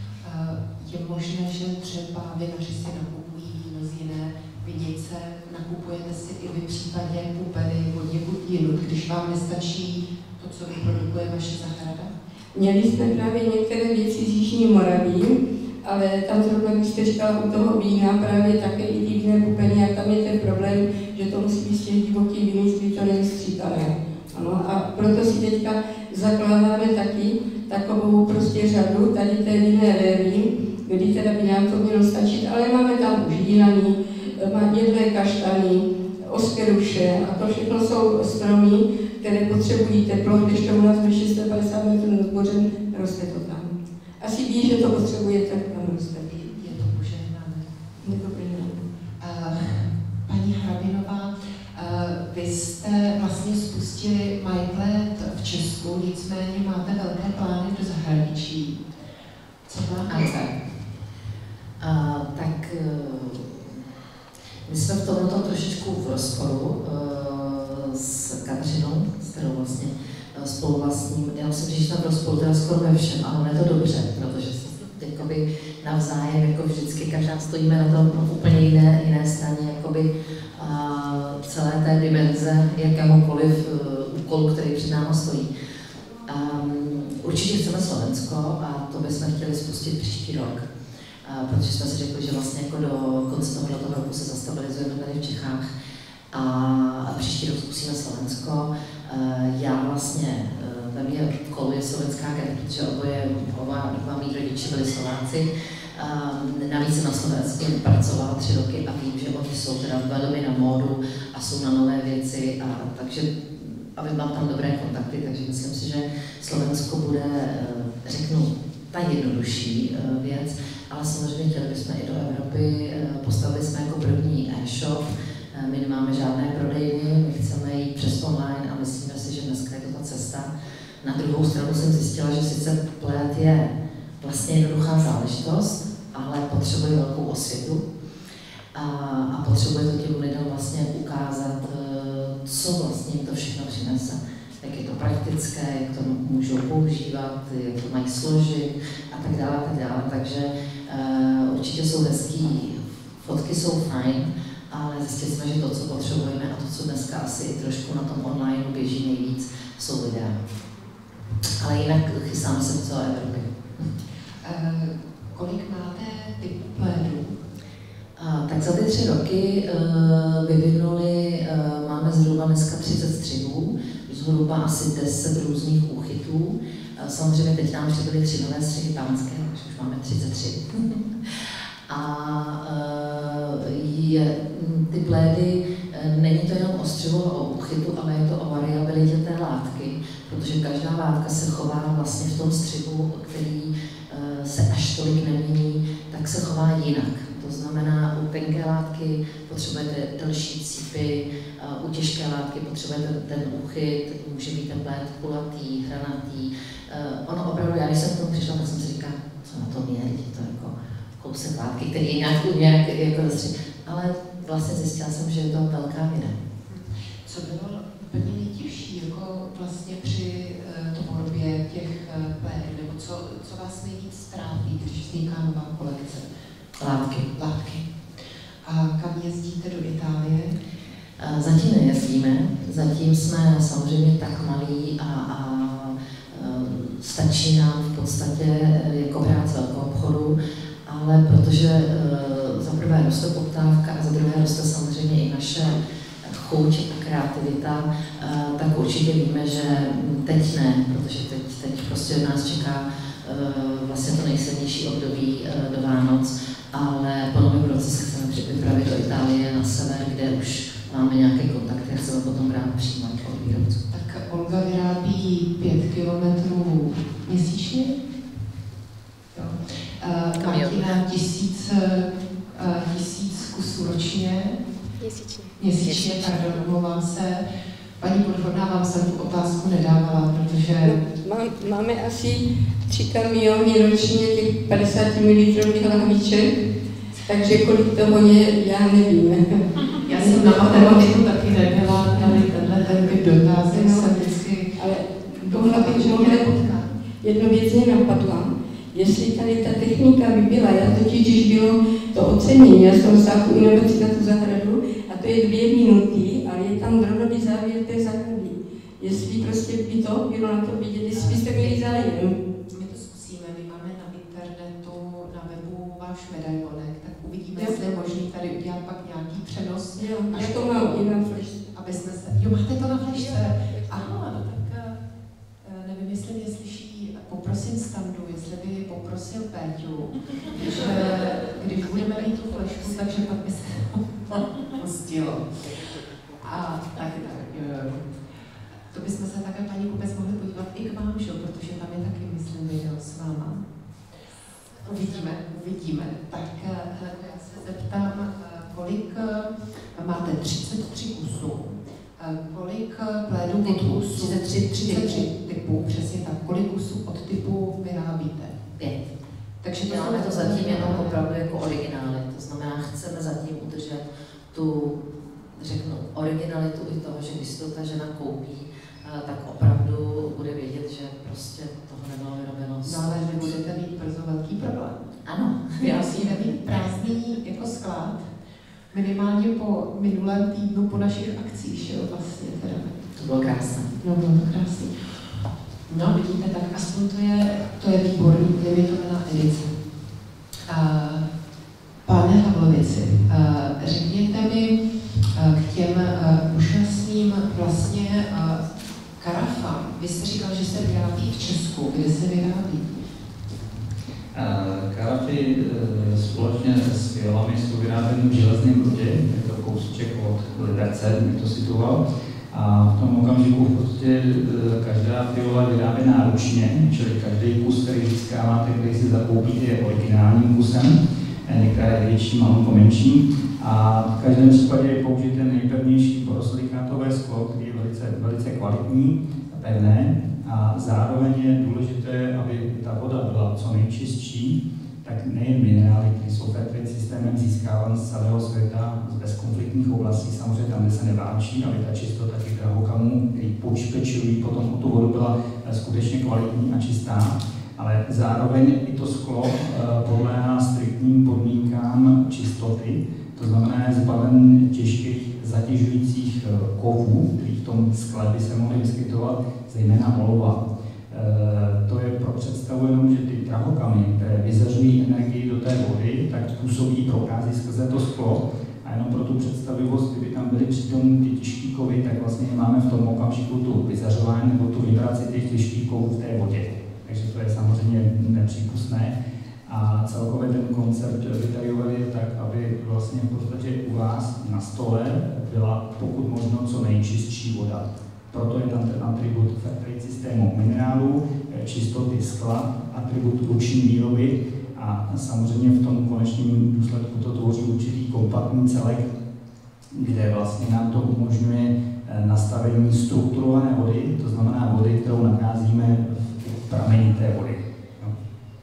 Je možné, že třeba vinaři si nakupují víno z jiné vinice, nakupujete si i vy případně pupeny od někud jinut, když vám nestačí to, co vyprodukuje vaše zahrada? Měli jsme právě některé věci z Jižní Moravy, ale tam zrovna, když jste říkala u toho vína, právě také i ty víné pupeny, a tam je ten problém, že to musí být z těch divokých viniství, to není stříkané. Ano, a proto si teďka zakládáme taky takovou prostě řadu tady té vinné révy, kdy teda by nám to mělo stačit, ale máme tam už jinaní, jedlé kaštany, oskeruše a to všechno jsou stromy, které potřebují teplo, když to u nás ve šest set padesát metrů nad mořem, roste to tam. Asi ví, že to potřebujete, tam roste. Je to požehnané. Je to požehnané. Uh, paní Hrabinová, uh, vy jste vlastně spustili MyPlant v Česku, nicméně máte velké plány do zahraničí. Co plánujete? Uh, tak uh, my jsme v tomto trošičku v rozporu uh, s Kateřinou, s kterou vlastně uh, spoluvlastním. Já myslím, že jsme v rozporu teda skoro ve všem, ale je to dobře, protože jakoby navzájem, jako vždycky, každá stojíme na tom no, úplně jiné, jiné straně jakoby, uh, celé té dimenze jakéhokoliv uh, úkolu, který před námi stojí. Um, určitě chceme Slovensko a to bychom chtěli spustit příští rok. Protože jsme si řekli, že vlastně jako do konce tohoto roku se zastabilizujeme tady v Čechách a, a příští rok zkusíme Slovensko. Já vlastně ve mě koluje slovenská krev, protože oboje, oba dva mý rodiče byli Slováci. Navíc jsem na Slovensku pracovala tři roky a vím, že oni jsou teda velmi na módu a jsou na nové věci, a takže a mám tam dobré kontakty, takže myslím si, že Slovensko bude, řeknu, ta jednodušší věc, ale samozřejmě chtěli bychom i do Evropy, postavili jsme jako první e-shop, my nemáme žádné prodejny, my chceme jít přes online a myslíme si, že dneska je to ta cesta. Na druhou stranu jsem zjistila, že sice plet je vlastně jednoduchá záležitost, ale potřebuje velkou osvětu a, a potřebuje to těm lidem vlastně ukázat, co vlastně jim to všechno přinese. jak je to praktické, jak to můžou používat, jak to mají složit a tak dále, a tak dále. Takže uh, určitě jsou hezký, fotky jsou fajn, ale zjistili jsme, že to, co potřebujeme a to, co dneska asi i trošku na tom online běží nejvíc, jsou videa. Ale jinak chystáme se v celé Evropě. Uh, kolik máte typ plédů? Uh, tak za ty tři roky uh, vyvinuli, uh, máme zhruba dneska třicet střihů, zhruba asi deset různých úchytů. Uh, samozřejmě teď nám přibyly tři nové střihy pánské, takže už máme třicet tři. A uh, je, ty plédy, uh, není to jenom o střihu a o úchytu, ale je to o variabilitě té látky, protože každá látka se chová vlastně v tom střihu, který uh, se až tolik nemění, tak se chová jinak. To znamená, u tenké látky potřebujete delší cípy, uh, u těžké látky potřebujete ten úchyt, může být ten pléd kulatý, hranatý. Uh, ono opravdu, já když jsem k tomu přišla, tak jsem si říkala, co na tom je, to jako kousek látky, který je nějak, nějak jako dostřed. Ale vlastně zjistila jsem, že je to velká věda. Co bylo úplně nejtěžší jako vlastně při uh, tvorbě těch uh, plédů, nebo co, co vás nejvíc trápí, když vzniká nová kolekce? Látky. Látky. A kam jezdíte do Itálie? Uh, zatím nejezdíme, zatím jsme samozřejmě tak malí a, a uh, stačí nám v podstatě jako brát z velkou obchodu, ale protože uh, za prvé roste poptávka a za druhé roste samozřejmě i naše chuť a kreativita, uh, tak určitě víme, že teď ne, protože teď, teď prostě nás čeká uh, vlastně to nejsilnější období uh, do Vánoc, ale po novém roce se chceme připravit do Itálie na sever, kde už máme nějaké kontakty a chceme potom brát přímo od výrobců. Tak Olga vyrábí pět kilometrů měsíčně? Jo. Uh, Martina tisíc, uh, tisíc kusů ročně. Měsíčně. Měsíčně, pardon, omlouvám se. Paní Podvodná vám jsem tu otázku nedávala, protože... No, mám, máme asi tři kamiony ročně těch padesát mililitrových lahviček, takže kolik toho je, já nevím. Já jsem na matematiku taky nebyla, ale tenhle ten typ dotázek no, jsem vždycky... Ale mohla bych, mohla jednu věc mě napadla. Jestli tady ta technika by byla, já totiž, když bylo to ocenění, já jsem dostala tu inovaci na tu zahradu a to je dvě minuty, ale je tam dronový závěr té zahrady. Jestli prostě by to bylo na to vidět, jestli byste měli zájem. My to zkusíme, my máme na internetu, na webu váš medailonek, tak uvidíme, jestli je možný tady udělat pak nějaký přenos. Jo, já to mám i na flešce. Aby jsme se... Jo, máte to na flešce? Aha, no tak nevím, jestli mě slyší, poprosím Standu, jestli by poprosil Péťu, když, když budeme mít tu flešku, takže pak by se to pustilo. A tak, tak. To bychom se také, paní Kubec, mohli podívat i k vám, že? Protože tam je taky, myslím, video s váma. Uvidíme, uvidíme. Tak Heleno, já se zeptám, kolik máte třicet tři kusů. Kolik plédů typů? třicet tři, třicet tři typů, přesně tak. Kolik kusů od typu vyrábíte? Pět. Takže to máme to zatím jenom opravdu jako originály. To znamená, chceme zatím udržet tu, řeknu, originalitu i toho, že když to ta žena koupí, tak opravdu bude vědět, že prostě toho nebylo vyrobeno. No ale vy budete mít brzo velký problém. Ano. Vy asi mít prázdný jako sklad. Minimálně po minulém týdnu, po našich akcích, že jo, vlastně teda. To bylo krásné. No, bylo to krásné. No, vidíte, tak aspoň to je, to je výborný, limitovaná edice. Uh, pane Havlovici, uh, řekněte mi uh, k těm uh, úžasným vlastně uh, karafám. Vy jste říkal, že se vyrábí v Česku. Kde se vyrábí? Uh, karafy uh, společně s fiolami jsou vyráběny v Železném Brodě, je to kousíček od Liberce, jak to situoval. A v tom okamžiku v podstatě každá fiola je vyráběná ručně, čili každý kus, který získáváte, který si zakoupíte, je originálním kusem, některé je větší, malou pomenší. A v každém případě je použít ten nejpevnější porosilikátové sklo, který je velice, velice kvalitní a pevné. A zároveň je důležité, aby ta voda byla co nejčistší, tak nejen minerály, které jsou fairtrade systémem získávány z celého světa, z bezkonfliktních oblastí, samozřejmě tam, kde se neválčí, aby ta čistota těch drahokamů, který počpečují potom o tu vodu, byla skutečně kvalitní a čistá, ale zároveň i to sklo podléhá striktním podmínkám čistoty, to znamená je zbaven těžkých zatěžujících kovů, který v tom skle by se mohly vyskytovat, zejména olova. To je pro představu jenom, že ty drahokamy, které vyzařují energii do té vody, tak působí prochází skrze to sklo. A jenom pro tu představivost, kdyby tam byly přitom ty těžké kovy, tak vlastně máme v tom okamžiku tu vyzařování nebo tu vibraci těch těžkých kovů v té vodě. Takže to je samozřejmě nepřípustné. A celkově ten koncept vytajovali tak, aby vlastně v podstatě u vás na stole byla pokud možno co nejčistší voda. Proto je tam ten atribut fairtrade systému minerálů, čistoty skla, atribut ruční výroby a samozřejmě v tom konečném důsledku to tvoří určitý kompaktní celek, kde vlastně nám to umožňuje nastavení strukturované vody, to znamená vody, kterou nacházíme v prameni té vody. No.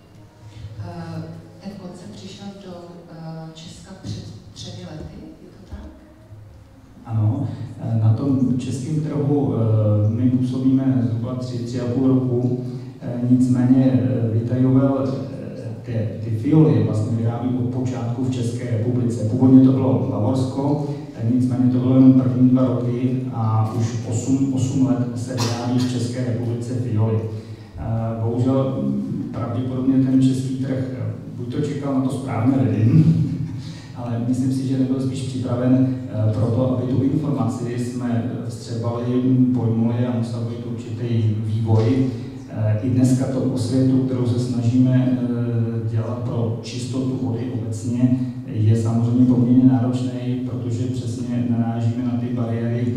Ten koncept přišel do Česka před třemi lety, je to tak? Ano, na tom českém trhu my působíme zhruba tři, tři a půl roku, nicméně Vitajuvel ty, ty fioly vlastně vyrábí od počátku v České republice. Původně to bylo Bavorsko, nicméně to bylo jen první dva roky a už osm let se vyrábí v České republice fioly. Bohužel pravděpodobně ten český trh buď to čekal na to správné lidi, ale myslím si, že nebyl spíš připraven pro to, aby tu informaci jsme vstřebali, pojmuli a musel být určitý vývoj. I dneska to osvětu, kterou se snažíme dělat pro čistotu vody obecně, je samozřejmě poměrně náročný, protože přesně narážíme na ty bariéry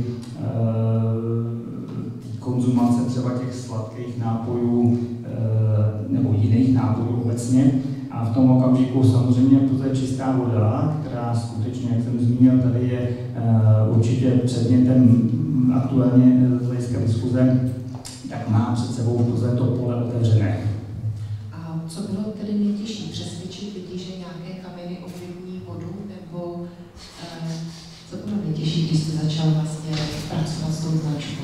konzumace třeba těch sladkých nápojů nebo jiných nápojů obecně. A v tom okamžiku samozřejmě to je čistá voda, která skutečně, jak jsem zmínil, tady je určitě předmětem aktuálně z hlediska diskuze, tak má před sebou pouze to pole otevřené. A co bylo tedy nejtěžší? Přesvědčit lidi, že nějaké kameny ovlivní vodu, nebo eh, co bylo nejtěžší, když jste začal vlastně pracovat s tou značkou?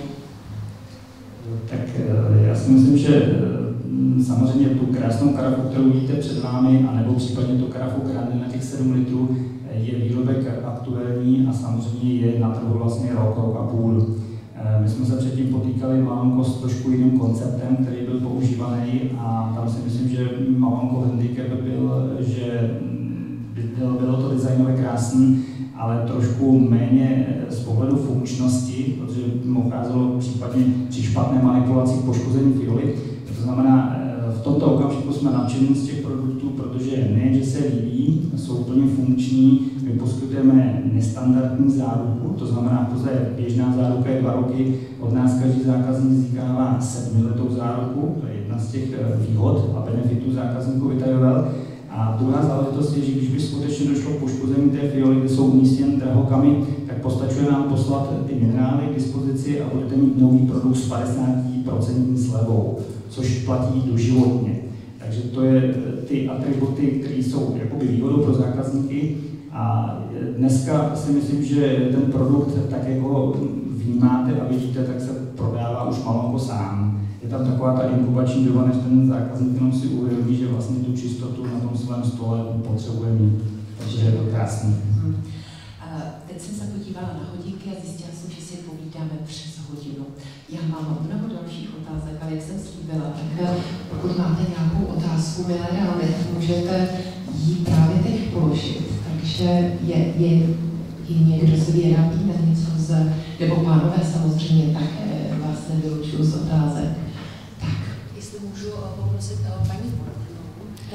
Tak já si myslím, že samozřejmě tu krásnou karafu, kterou vidíte před vámi, anebo případně tu karafu Grande na těch sedm litrů, je výrobek aktuální a samozřejmě je na trhu vlastně rok, rok a půl. My jsme se předtím potýkali malinko s trošku jiným konceptem, který byl používaný a tam si myslím, že malinko handicap byl, že bylo, bylo to designově krásný, ale trošku méně z pohledu funkčnosti, protože docházelo případně při špatné manipulaci k poškození fioly. To znamená, v tomto okamžiku jsme nadšení z těch produktů, protože nejen, že se líbí, jsou plně funkční, my poskytujeme nestandardní záruku, to znamená, pouze běžná záruka je dva roky, od nás každý zákazník získává sedmiletou záruku, to je jedna z těch výhod a benefitů zákazníků Vitajuvel. A druhá záležitost je, že když by skutečně došlo k poškození té fioly, kde jsou umístěny drahokamy, tak postačuje nám poslat ty minerály k dispozici a budete mít nový produkt s padesát procent slevou, což platí doživotně. Takže to je ty atributy, které jsou jakoby výhodou pro zákazníky. A dneska si myslím, že ten produkt, tak jak ho vnímáte a vidíte, tak se prodává už malinko sám. Je tam taková ta inkubační doba, než ten zákazník jenom si uvědomí, že vlastně tu čistotu na tom svém stole potřebuje mít. Takže je to krásný. Hmm. Teď jsem se podívala na hodinky a zjistila jsem, že si povídáme přes hodinu. Já mám mnoho dalších otázek, ale jak jsem slíbila, tak pokud máte nějakou otázku, milé dámy, můžete ji právě teď položit. Takže je, je, je někdo zvědavý na něco z, nebo pánové samozřejmě také vás nevylučuju z otázek. Tak. Jestli můžu poprosit paní Poradnou,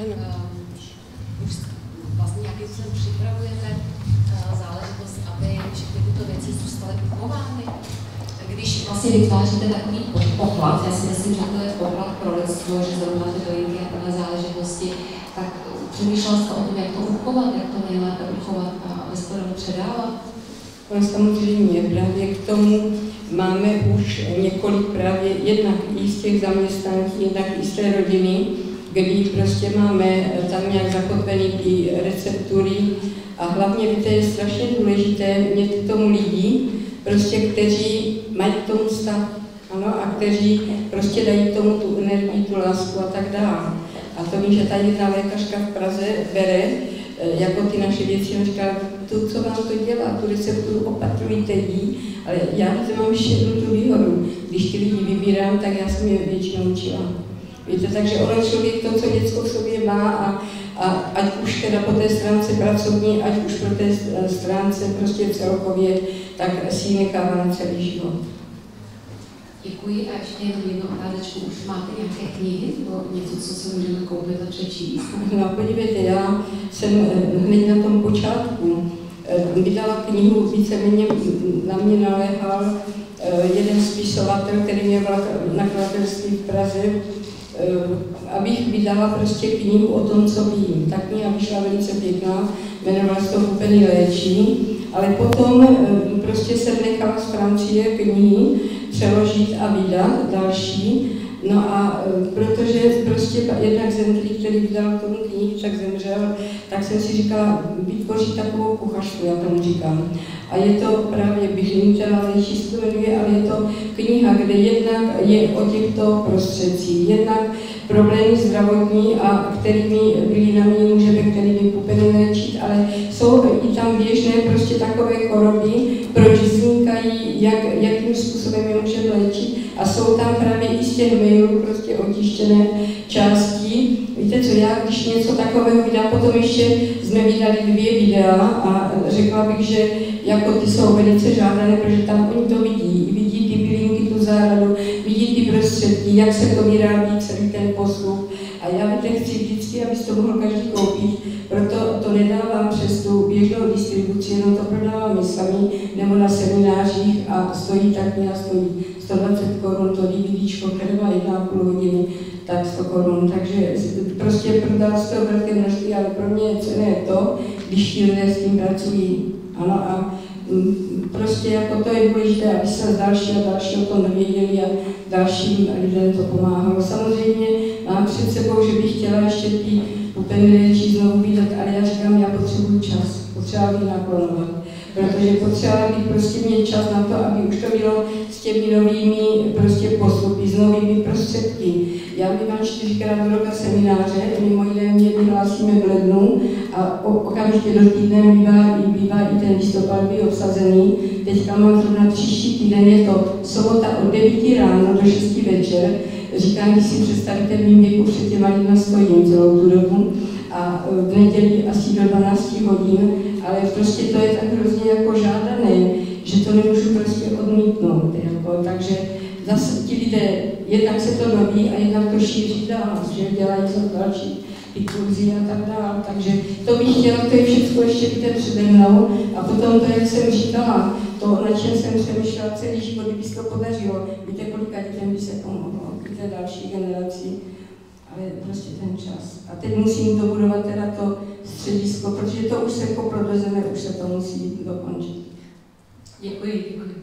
už vlastně nějakým způsobem připravujete záležitost, aby všechny tyto věci zůstaly uchovány. Když vlastně vytváříte takový poklad, já si myslím, že to je poklad pro lidstvo, že zrovna ty dojinky a tyhle záležitosti, tak přemýšlela jste o tom, jak to uchovat, jak to nejlépe uchovat a bezpodobně předávat? No, samozřejmě, právě k tomu máme už několik právě jednak i z těch zaměstnanců, jednak i z té rodiny, kdy prostě máme tam nějak zakotvený ty receptury a hlavně víte, je strašně důležité mít k tomu lidi, prostě, kteří mají k tomu vztah, ano, a kteří prostě dají k tomu tu energii, tu lásku a tak dále. A to vím, že ta jedna lékařka v Praze bere jako ty naše věci, on říká, tu, co vám to dělá, tu recepturu opatrujte jí, ale já to mám ještě jednu tu výhodu. Když ty lidi vybírám, tak já jsem je většinou učila. Víte, takže ono člověk to, co děcko v sobě má, a, a ať už teda po té stránce pracovní, ať už po té stránce prostě celkově, tak si ji nechává na celý život. Děkuji a ještě jednu otázečku. Už máte nějaké knihy nebo něco, co se můžeme koupit a přečíst? No podívejte, já jsem hned na tom počátku vydala knihu, víceméně na mě naléhal jeden spisovatel, který měl nakladatelství v Praze, abych vydala prostě knihu o tom, co vím. Ta kniha vyšla velice pěkná, jmenovala se to Hupený léčí, ale potom prostě jsem nechala z Francie knihy přeložit a vydat další. No a protože prostě jednak Zentlík, který vydal tomu knihu, tak zemřel, tak jsem si říkala, vytvořit takovou kuchařku, já tomu říkám. A je to právě Bychlímtela léčí se to jmenuje, ale je to kniha, kde jednak je o těchto prostředcích, jednak problémy zdravotní, a kterými byli na mě můžeme, kterými Hupený léčit, ale jsou i tam běžné prostě takové choroby, proč vznikají, jak, jakým způsobem je můžeme léčit, a jsou tam právě i z těch mailů prostě otištěné části. Víte co, já když něco takového vydám, potom ještě jsme vydali dvě videa a řekla bych, že jako ty jsou velice žádané, protože tam oni to vidí, vidí ty bylinky, tu záhradu, vidí ty prostředky, jak se to vyrábí, celý ten postup. A já bych chci vždycky, abys to mohl každý koupit, proto to nedávám přes tu běžnou distribuci, jenom to prodáváme sami nebo na seminářích a stojí tak nějak stojí sto dvacet korun, to DVDčko, které má jedna a půl hodiny, tak sto korun. Takže prostě prodal z toho velké množství, ale pro mě je cenné to, když ti lidé s tím pracují. Ano, a prostě jako to je důležité, aby se další a další o tom nevěděli a dalším lidem to pomáhalo. Samozřejmě mám před sebou, že bych chtěla ještě ty Hupený léčí znovu vidět, ale já říkám, já potřebuji čas, potřeba bych naklonovat. Protože potřeba bych prostě mít čas na to, aby už to bylo s těmi novými prostě postupy, s novými prostředky. Já bývám čtyřikrát do roka semináře, mimo jiné mě vyhlásíme v lednu a okamžitě do týdne bývá, bývá i ten listopad by obsazený. Teďka mám zrovna příští týden, je to sobota od devíti ráno do šesti večer. Říkám, když si představíte, v mým věku před těma lidma stojím celou tu dobu a v neděli asi do dvanácti hodin, ale prostě to je tak hrozně jako žádané, že to nemůžu prostě odmítnout. Jako, takže zase ti lidé, jednak se to noví a jednak to šíří dál, že dělají za další ty kurzy a tak dále. Takže to bych chtěla, to je všechno ještě víte přede mnou. A potom to, jak jsem říkala, to, na čem jsem přemýšlela celý život, kdyby se to podařilo, víte, kolika dětem by se pomohlo, víte, další generaci. Ale prostě ten čas. A teď musím dobudovat teda to středisko, protože to už se koplo do zeme, už se to musí dokončit. Děkuji, děkuji.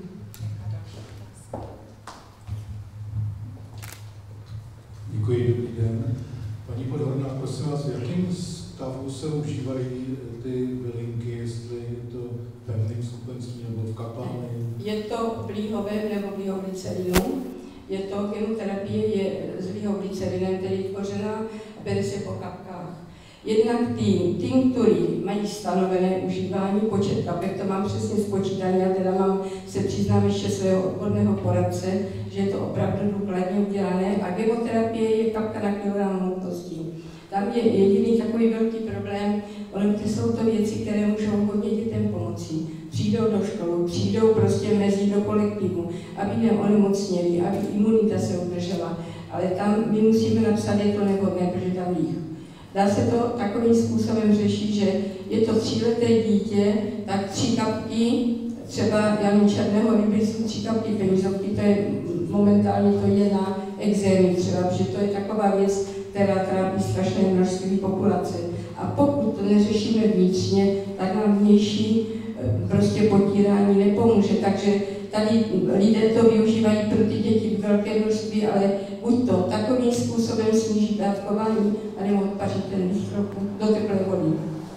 Děkuji, dobrý den. Paní Podhorná, prosím vás, v jakém stavu se užívají ty bylinky, jestli je to v pevném skupenství nebo v kapáni? Je to v líhovém nebo v líhoglycerinu. Je to chemoterapie, je s líhoglycerinem, který je tvořená a bere se po kapkách. Jednak ty tinktury mají stanovené užívání, počet kapek, to mám přesně spočítané, já teda mám, se přiznám ještě svého odborného poradce, že je to opravdu důkladně udělané a chemoterapie je kapka na kilogram hmotnosti. Tam je jediný takový velký problém, ono ty jsou to věci, které můžou hodně dětem pomoci. Přijdou do školy, přijdou prostě mezi do kolektivu, aby neonemocněli, aby imunita se udržela. Ale tam my musíme napsat, je to nevhodné, protože tam jich. Dá se to takovým způsobem řešit, že je to tříleté dítě, tak tři kapky, třeba já mám černého rybisu, tři kapky penízovky, to je momentálně to je na exémy třeba, protože to je taková věc, která trápí strašné množství populace. A pokud to neřešíme vnitřně, tak nám vnější prostě potírání nepomůže. Takže tady lidé to využívají pro ty děti v velké množství, ale buď to takovým způsobem snížit dávkování, anebo odpařit ten výstrok do teplé vody.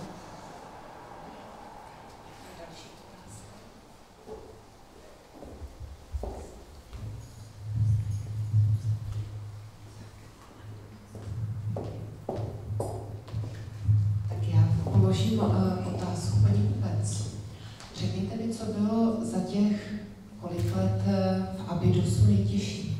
Položím uh, otázku paní Kupec. Řekněte mi, co bylo za těch kolik let uh, v Abydosu nejtěžší?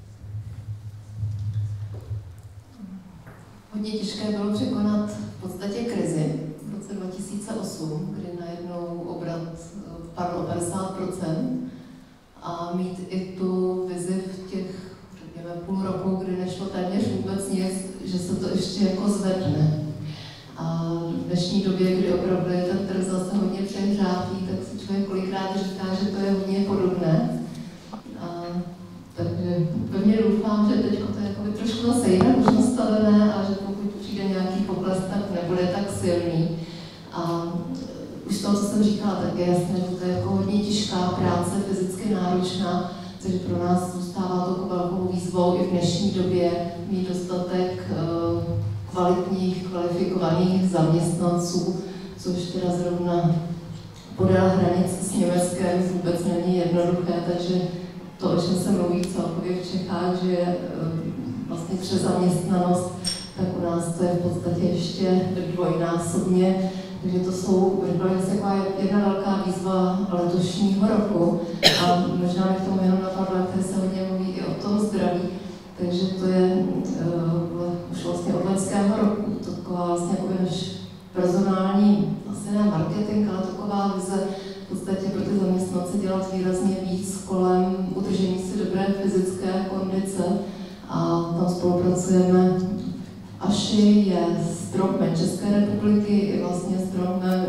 Hodně těžké bylo překonat v podstatě krizi v roce dva tisíce osm, kdy najednou obrat padl o padesát procent a mít i tu vizi v těch, řekněme, půl roku, kdy nešlo téměř vůbec nic, že se to ještě jako zvedne. A v dnešní době, kdy opravdu je ten trh zase hodně přehřátý, tak si člověk kolikrát říká, že to je hodně podobné. A takže pevně doufám, že teď to je jako trošku zase jinak už nastavené a že pokud přijde nějaký pokles, tak nebude tak silný. A už to, co jsem říkala, tak je jasné, že to je jako hodně těžká práce, fyzicky náročná, takže pro nás zůstává to jako velkou výzvou i v dnešní době mít dostatek kvalitních, kvalifikovaných zaměstnanců, což teda zrovna podél hranic s Německem vůbec není jednoduché, takže to, o čem se mluví celkově v Čechách, že je vlastně přezaměstnanost, tak u nás to je v podstatě ještě dvojnásobně, takže to jsou taková jedna velká výzva letošního roku a možná bych tomu jenom napadla, které se hodně mluví i o tom zdraví, takže to je uh, už vlastně od loňského roku taková vlastně jako naš personální, asi ne marketing, ale taková vize v podstatě pro ty zaměstnance dělat výrazně víc kolem udržení si dobré fyzické kondice a tam spolupracujeme. Aši je strongman České republiky, i vlastně strongman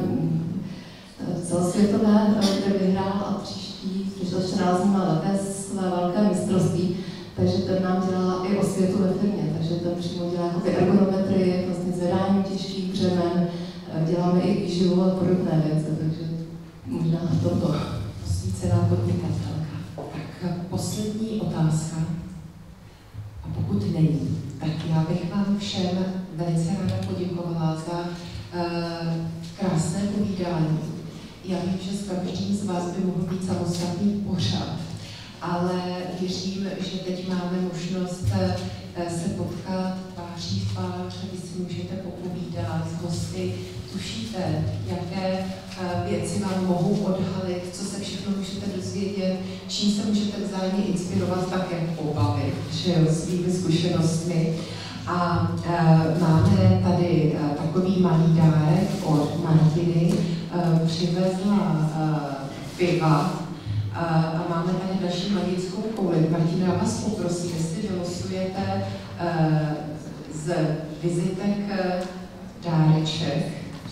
celosvětové, kde vyhrál a příští, přišel čtrnáct dní má také své velké mistrovství. Takže ten nám dělá i osvětu ve firmě, takže ten přímo dělá jako ergonometry, vlastně zvedání těžkých břemen, děláme i výživu a podobné věci, takže možná v tomto. Osvícená podnikatelka. Tak poslední otázka. A pokud není, tak já bych vám všem velice ráda poděkovala za uh, krásné povídání. Já vím, že s každým z vás by mohl být samostatný pořad, ale věřím, že teď máme možnost se potkat tváří v tvář, vy si můžete popovídat s hosty, tušíte, jaké věci vám mohou odhalit, co se všechno můžete dozvědět, čím se můžete vzájemně inspirovat, také pobavit, že jo, svými zkušenostmi. A e, máme tady e, takový malý dárek od Martiny, e, přivezla e, piva, a máme tady další magickou kouli. Martina, já vás poprosím, jestli vylosujete uh, z vizitek uh, dáreček.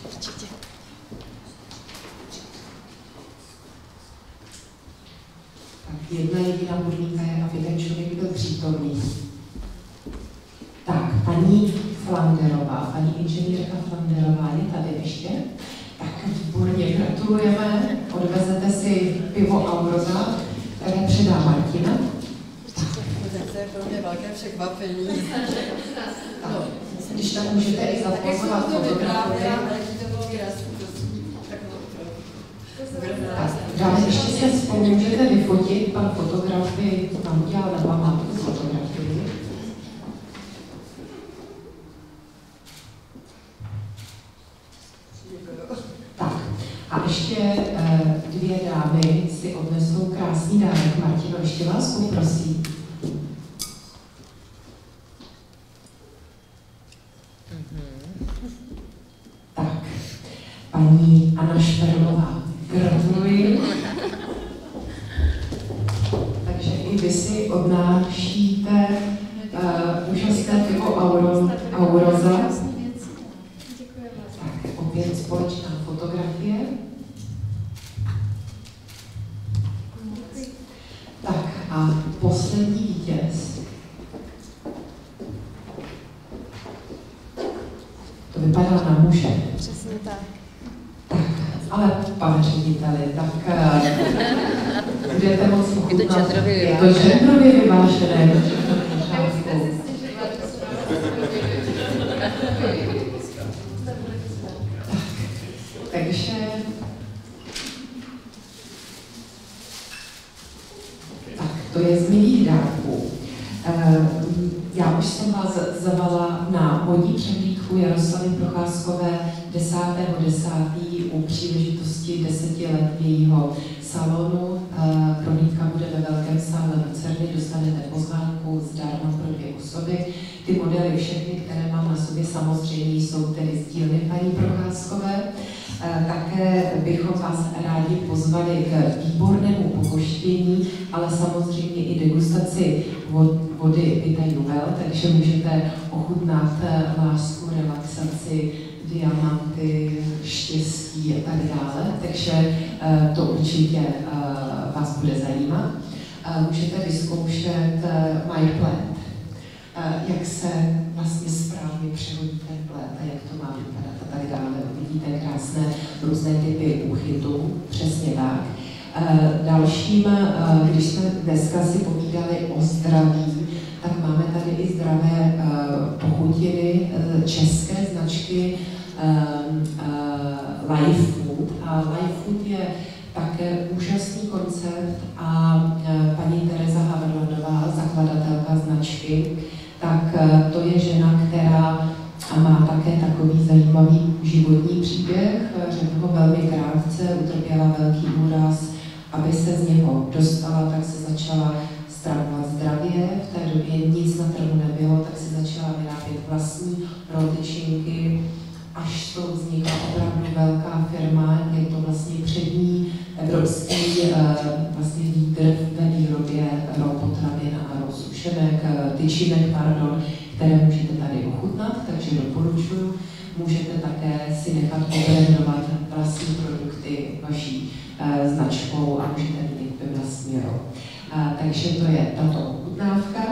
Tak jedna jediná podmínka je, aby ten člověk byl přítomný. Tak, paní Flanderová, paní inženýrka Flanderová je tady ještě. Tak výborně, gratulujeme, odvezete si pivo Auroza, které předá Martina. To je pro mě velké překvapení. No, když tam můžete i zapozovat fotografie. Dále ještě se spolu můžete vyfotit, pan fotograf by tam udělal na památku fotografii. Tak, a ještě eh, dvě dámy si odnesou krásný dárek. Martino, ještě vás poprosím. Tak, paní Anna Šperlová, gratuluji. Takže i vy si odnášíte uh, úžasné pivo Auro, Auroza. Tak, opět společná fotografie. Tak a poslední vítěz. To vypadá na muže. Přesně tak. Tak, ale pane řediteli, tak budete moci ochutnat. Je to genderově Je to genderově vyvážené. Takže tak, to je z milých dárků. Já už jsem vás zvala na modní přehlídku Jaroslavy Procházkové desátého desátého u příležitosti desetiletého salonu. Prohlídka bude ve velkém sále Lucerny, dostanete pozvánku zdarma pro dvě osoby. Ty modely všechny, které mám na sobě, samozřejmě jsou tedy z dílny paní Procházkové. Také bychom vás rádi pozvali k výbornému pokoštění, ale samozřejmě i degustaci vody Vita Juvel, takže můžete ochutnat lásku, relaxaci, diamanty, štěstí a tak dále. Takže to určitě vás bude zajímat. Můžete vyzkoušet My Plant, jak se vlastně správně přehodí ten plet a jak to má vypadat a tak dále. Uvidíte krásné různé typy úchytů, přesně tak. Dalším, když jsme dneska si povídali o zdraví, tak máme tady i zdravé pochutiny české značky Life Food. A Life Food je také úžasný koncept a paní Tereza Haverlandová, zakladatelka značky, tak to je žena, která má také takový zajímavý životní příběh, řeknu ho velmi krátce, utrpěla velký úraz, aby se z něho dostala, tak se začala stravovat zdravě, v té době nic na trhu nebylo, tak se začala vyrábět vlastní rotyčinky, až to vznikla opravdu velká firma, je to vlastně přední evropský vlastně lídr ve výrobě potravin a rozsušenek, tyčinek, pardon, které můžete tady ochutnat, takže doporučuji. Můžete také si nechat obrandovat vlastní produkty vaší značkou a můžete mít vlastní rok. Takže to je tato ochutnávka.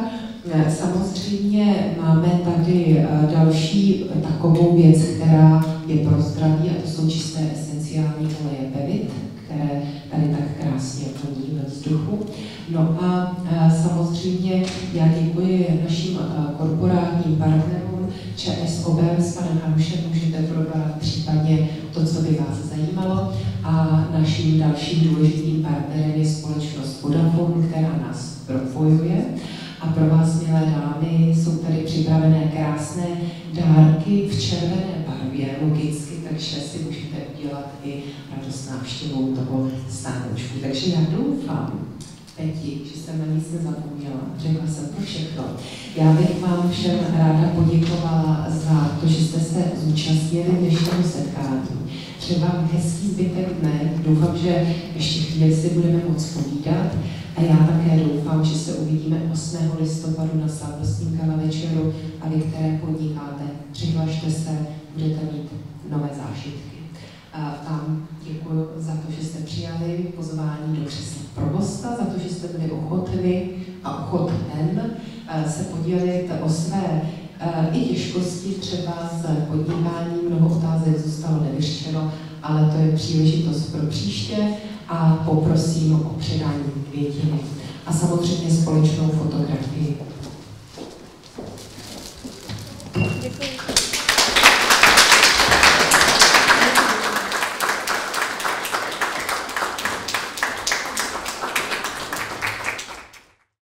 Samozřejmě máme tady další takovou věc, která je pro zdraví, a to jsou čisté esenciální oleje Pevit, které tady tak krásně voní ve vzduchu. No a samozřejmě já děkuji našim korporátním partnerům ČSOB s panem Hanušem, můžete probrat případně to, co by vás zajímalo. A naším dalším důležitým partnerem je společnost Vodafone, která nás propojuje. A pro vás, milé dámy, jsou tady připravené krásné dárky v červené barvě, logicky, takže si můžete udělat i radost návštěvou toho stánečku. Takže já doufám, Peti, že jsem na nic nezapomněla, řekla jsem to všechno. Já bych vám všem ráda poděkovala za to, že jste se zúčastnili dnešního setkání. Přeji vám hezký zbytek dne, doufám, že ještě chvíli si budeme moc povídat. A já také doufám, že se uvidíme osmého listopadu na slavnostním kava večeru a vy, které podnikáte, přihlašte se, budete mít nové zážitky. A tam děkuji za to, že jste přijali pozvání do křesla probosta, za to, že jste byli ochotni a ochoten se podělit o své i těžkosti, třeba s podnikáním. Mnoho otázek zůstalo nevyřešeno, ale to je příležitost pro příště. A poprosím o předání květiny a samozřejmě společnou fotografii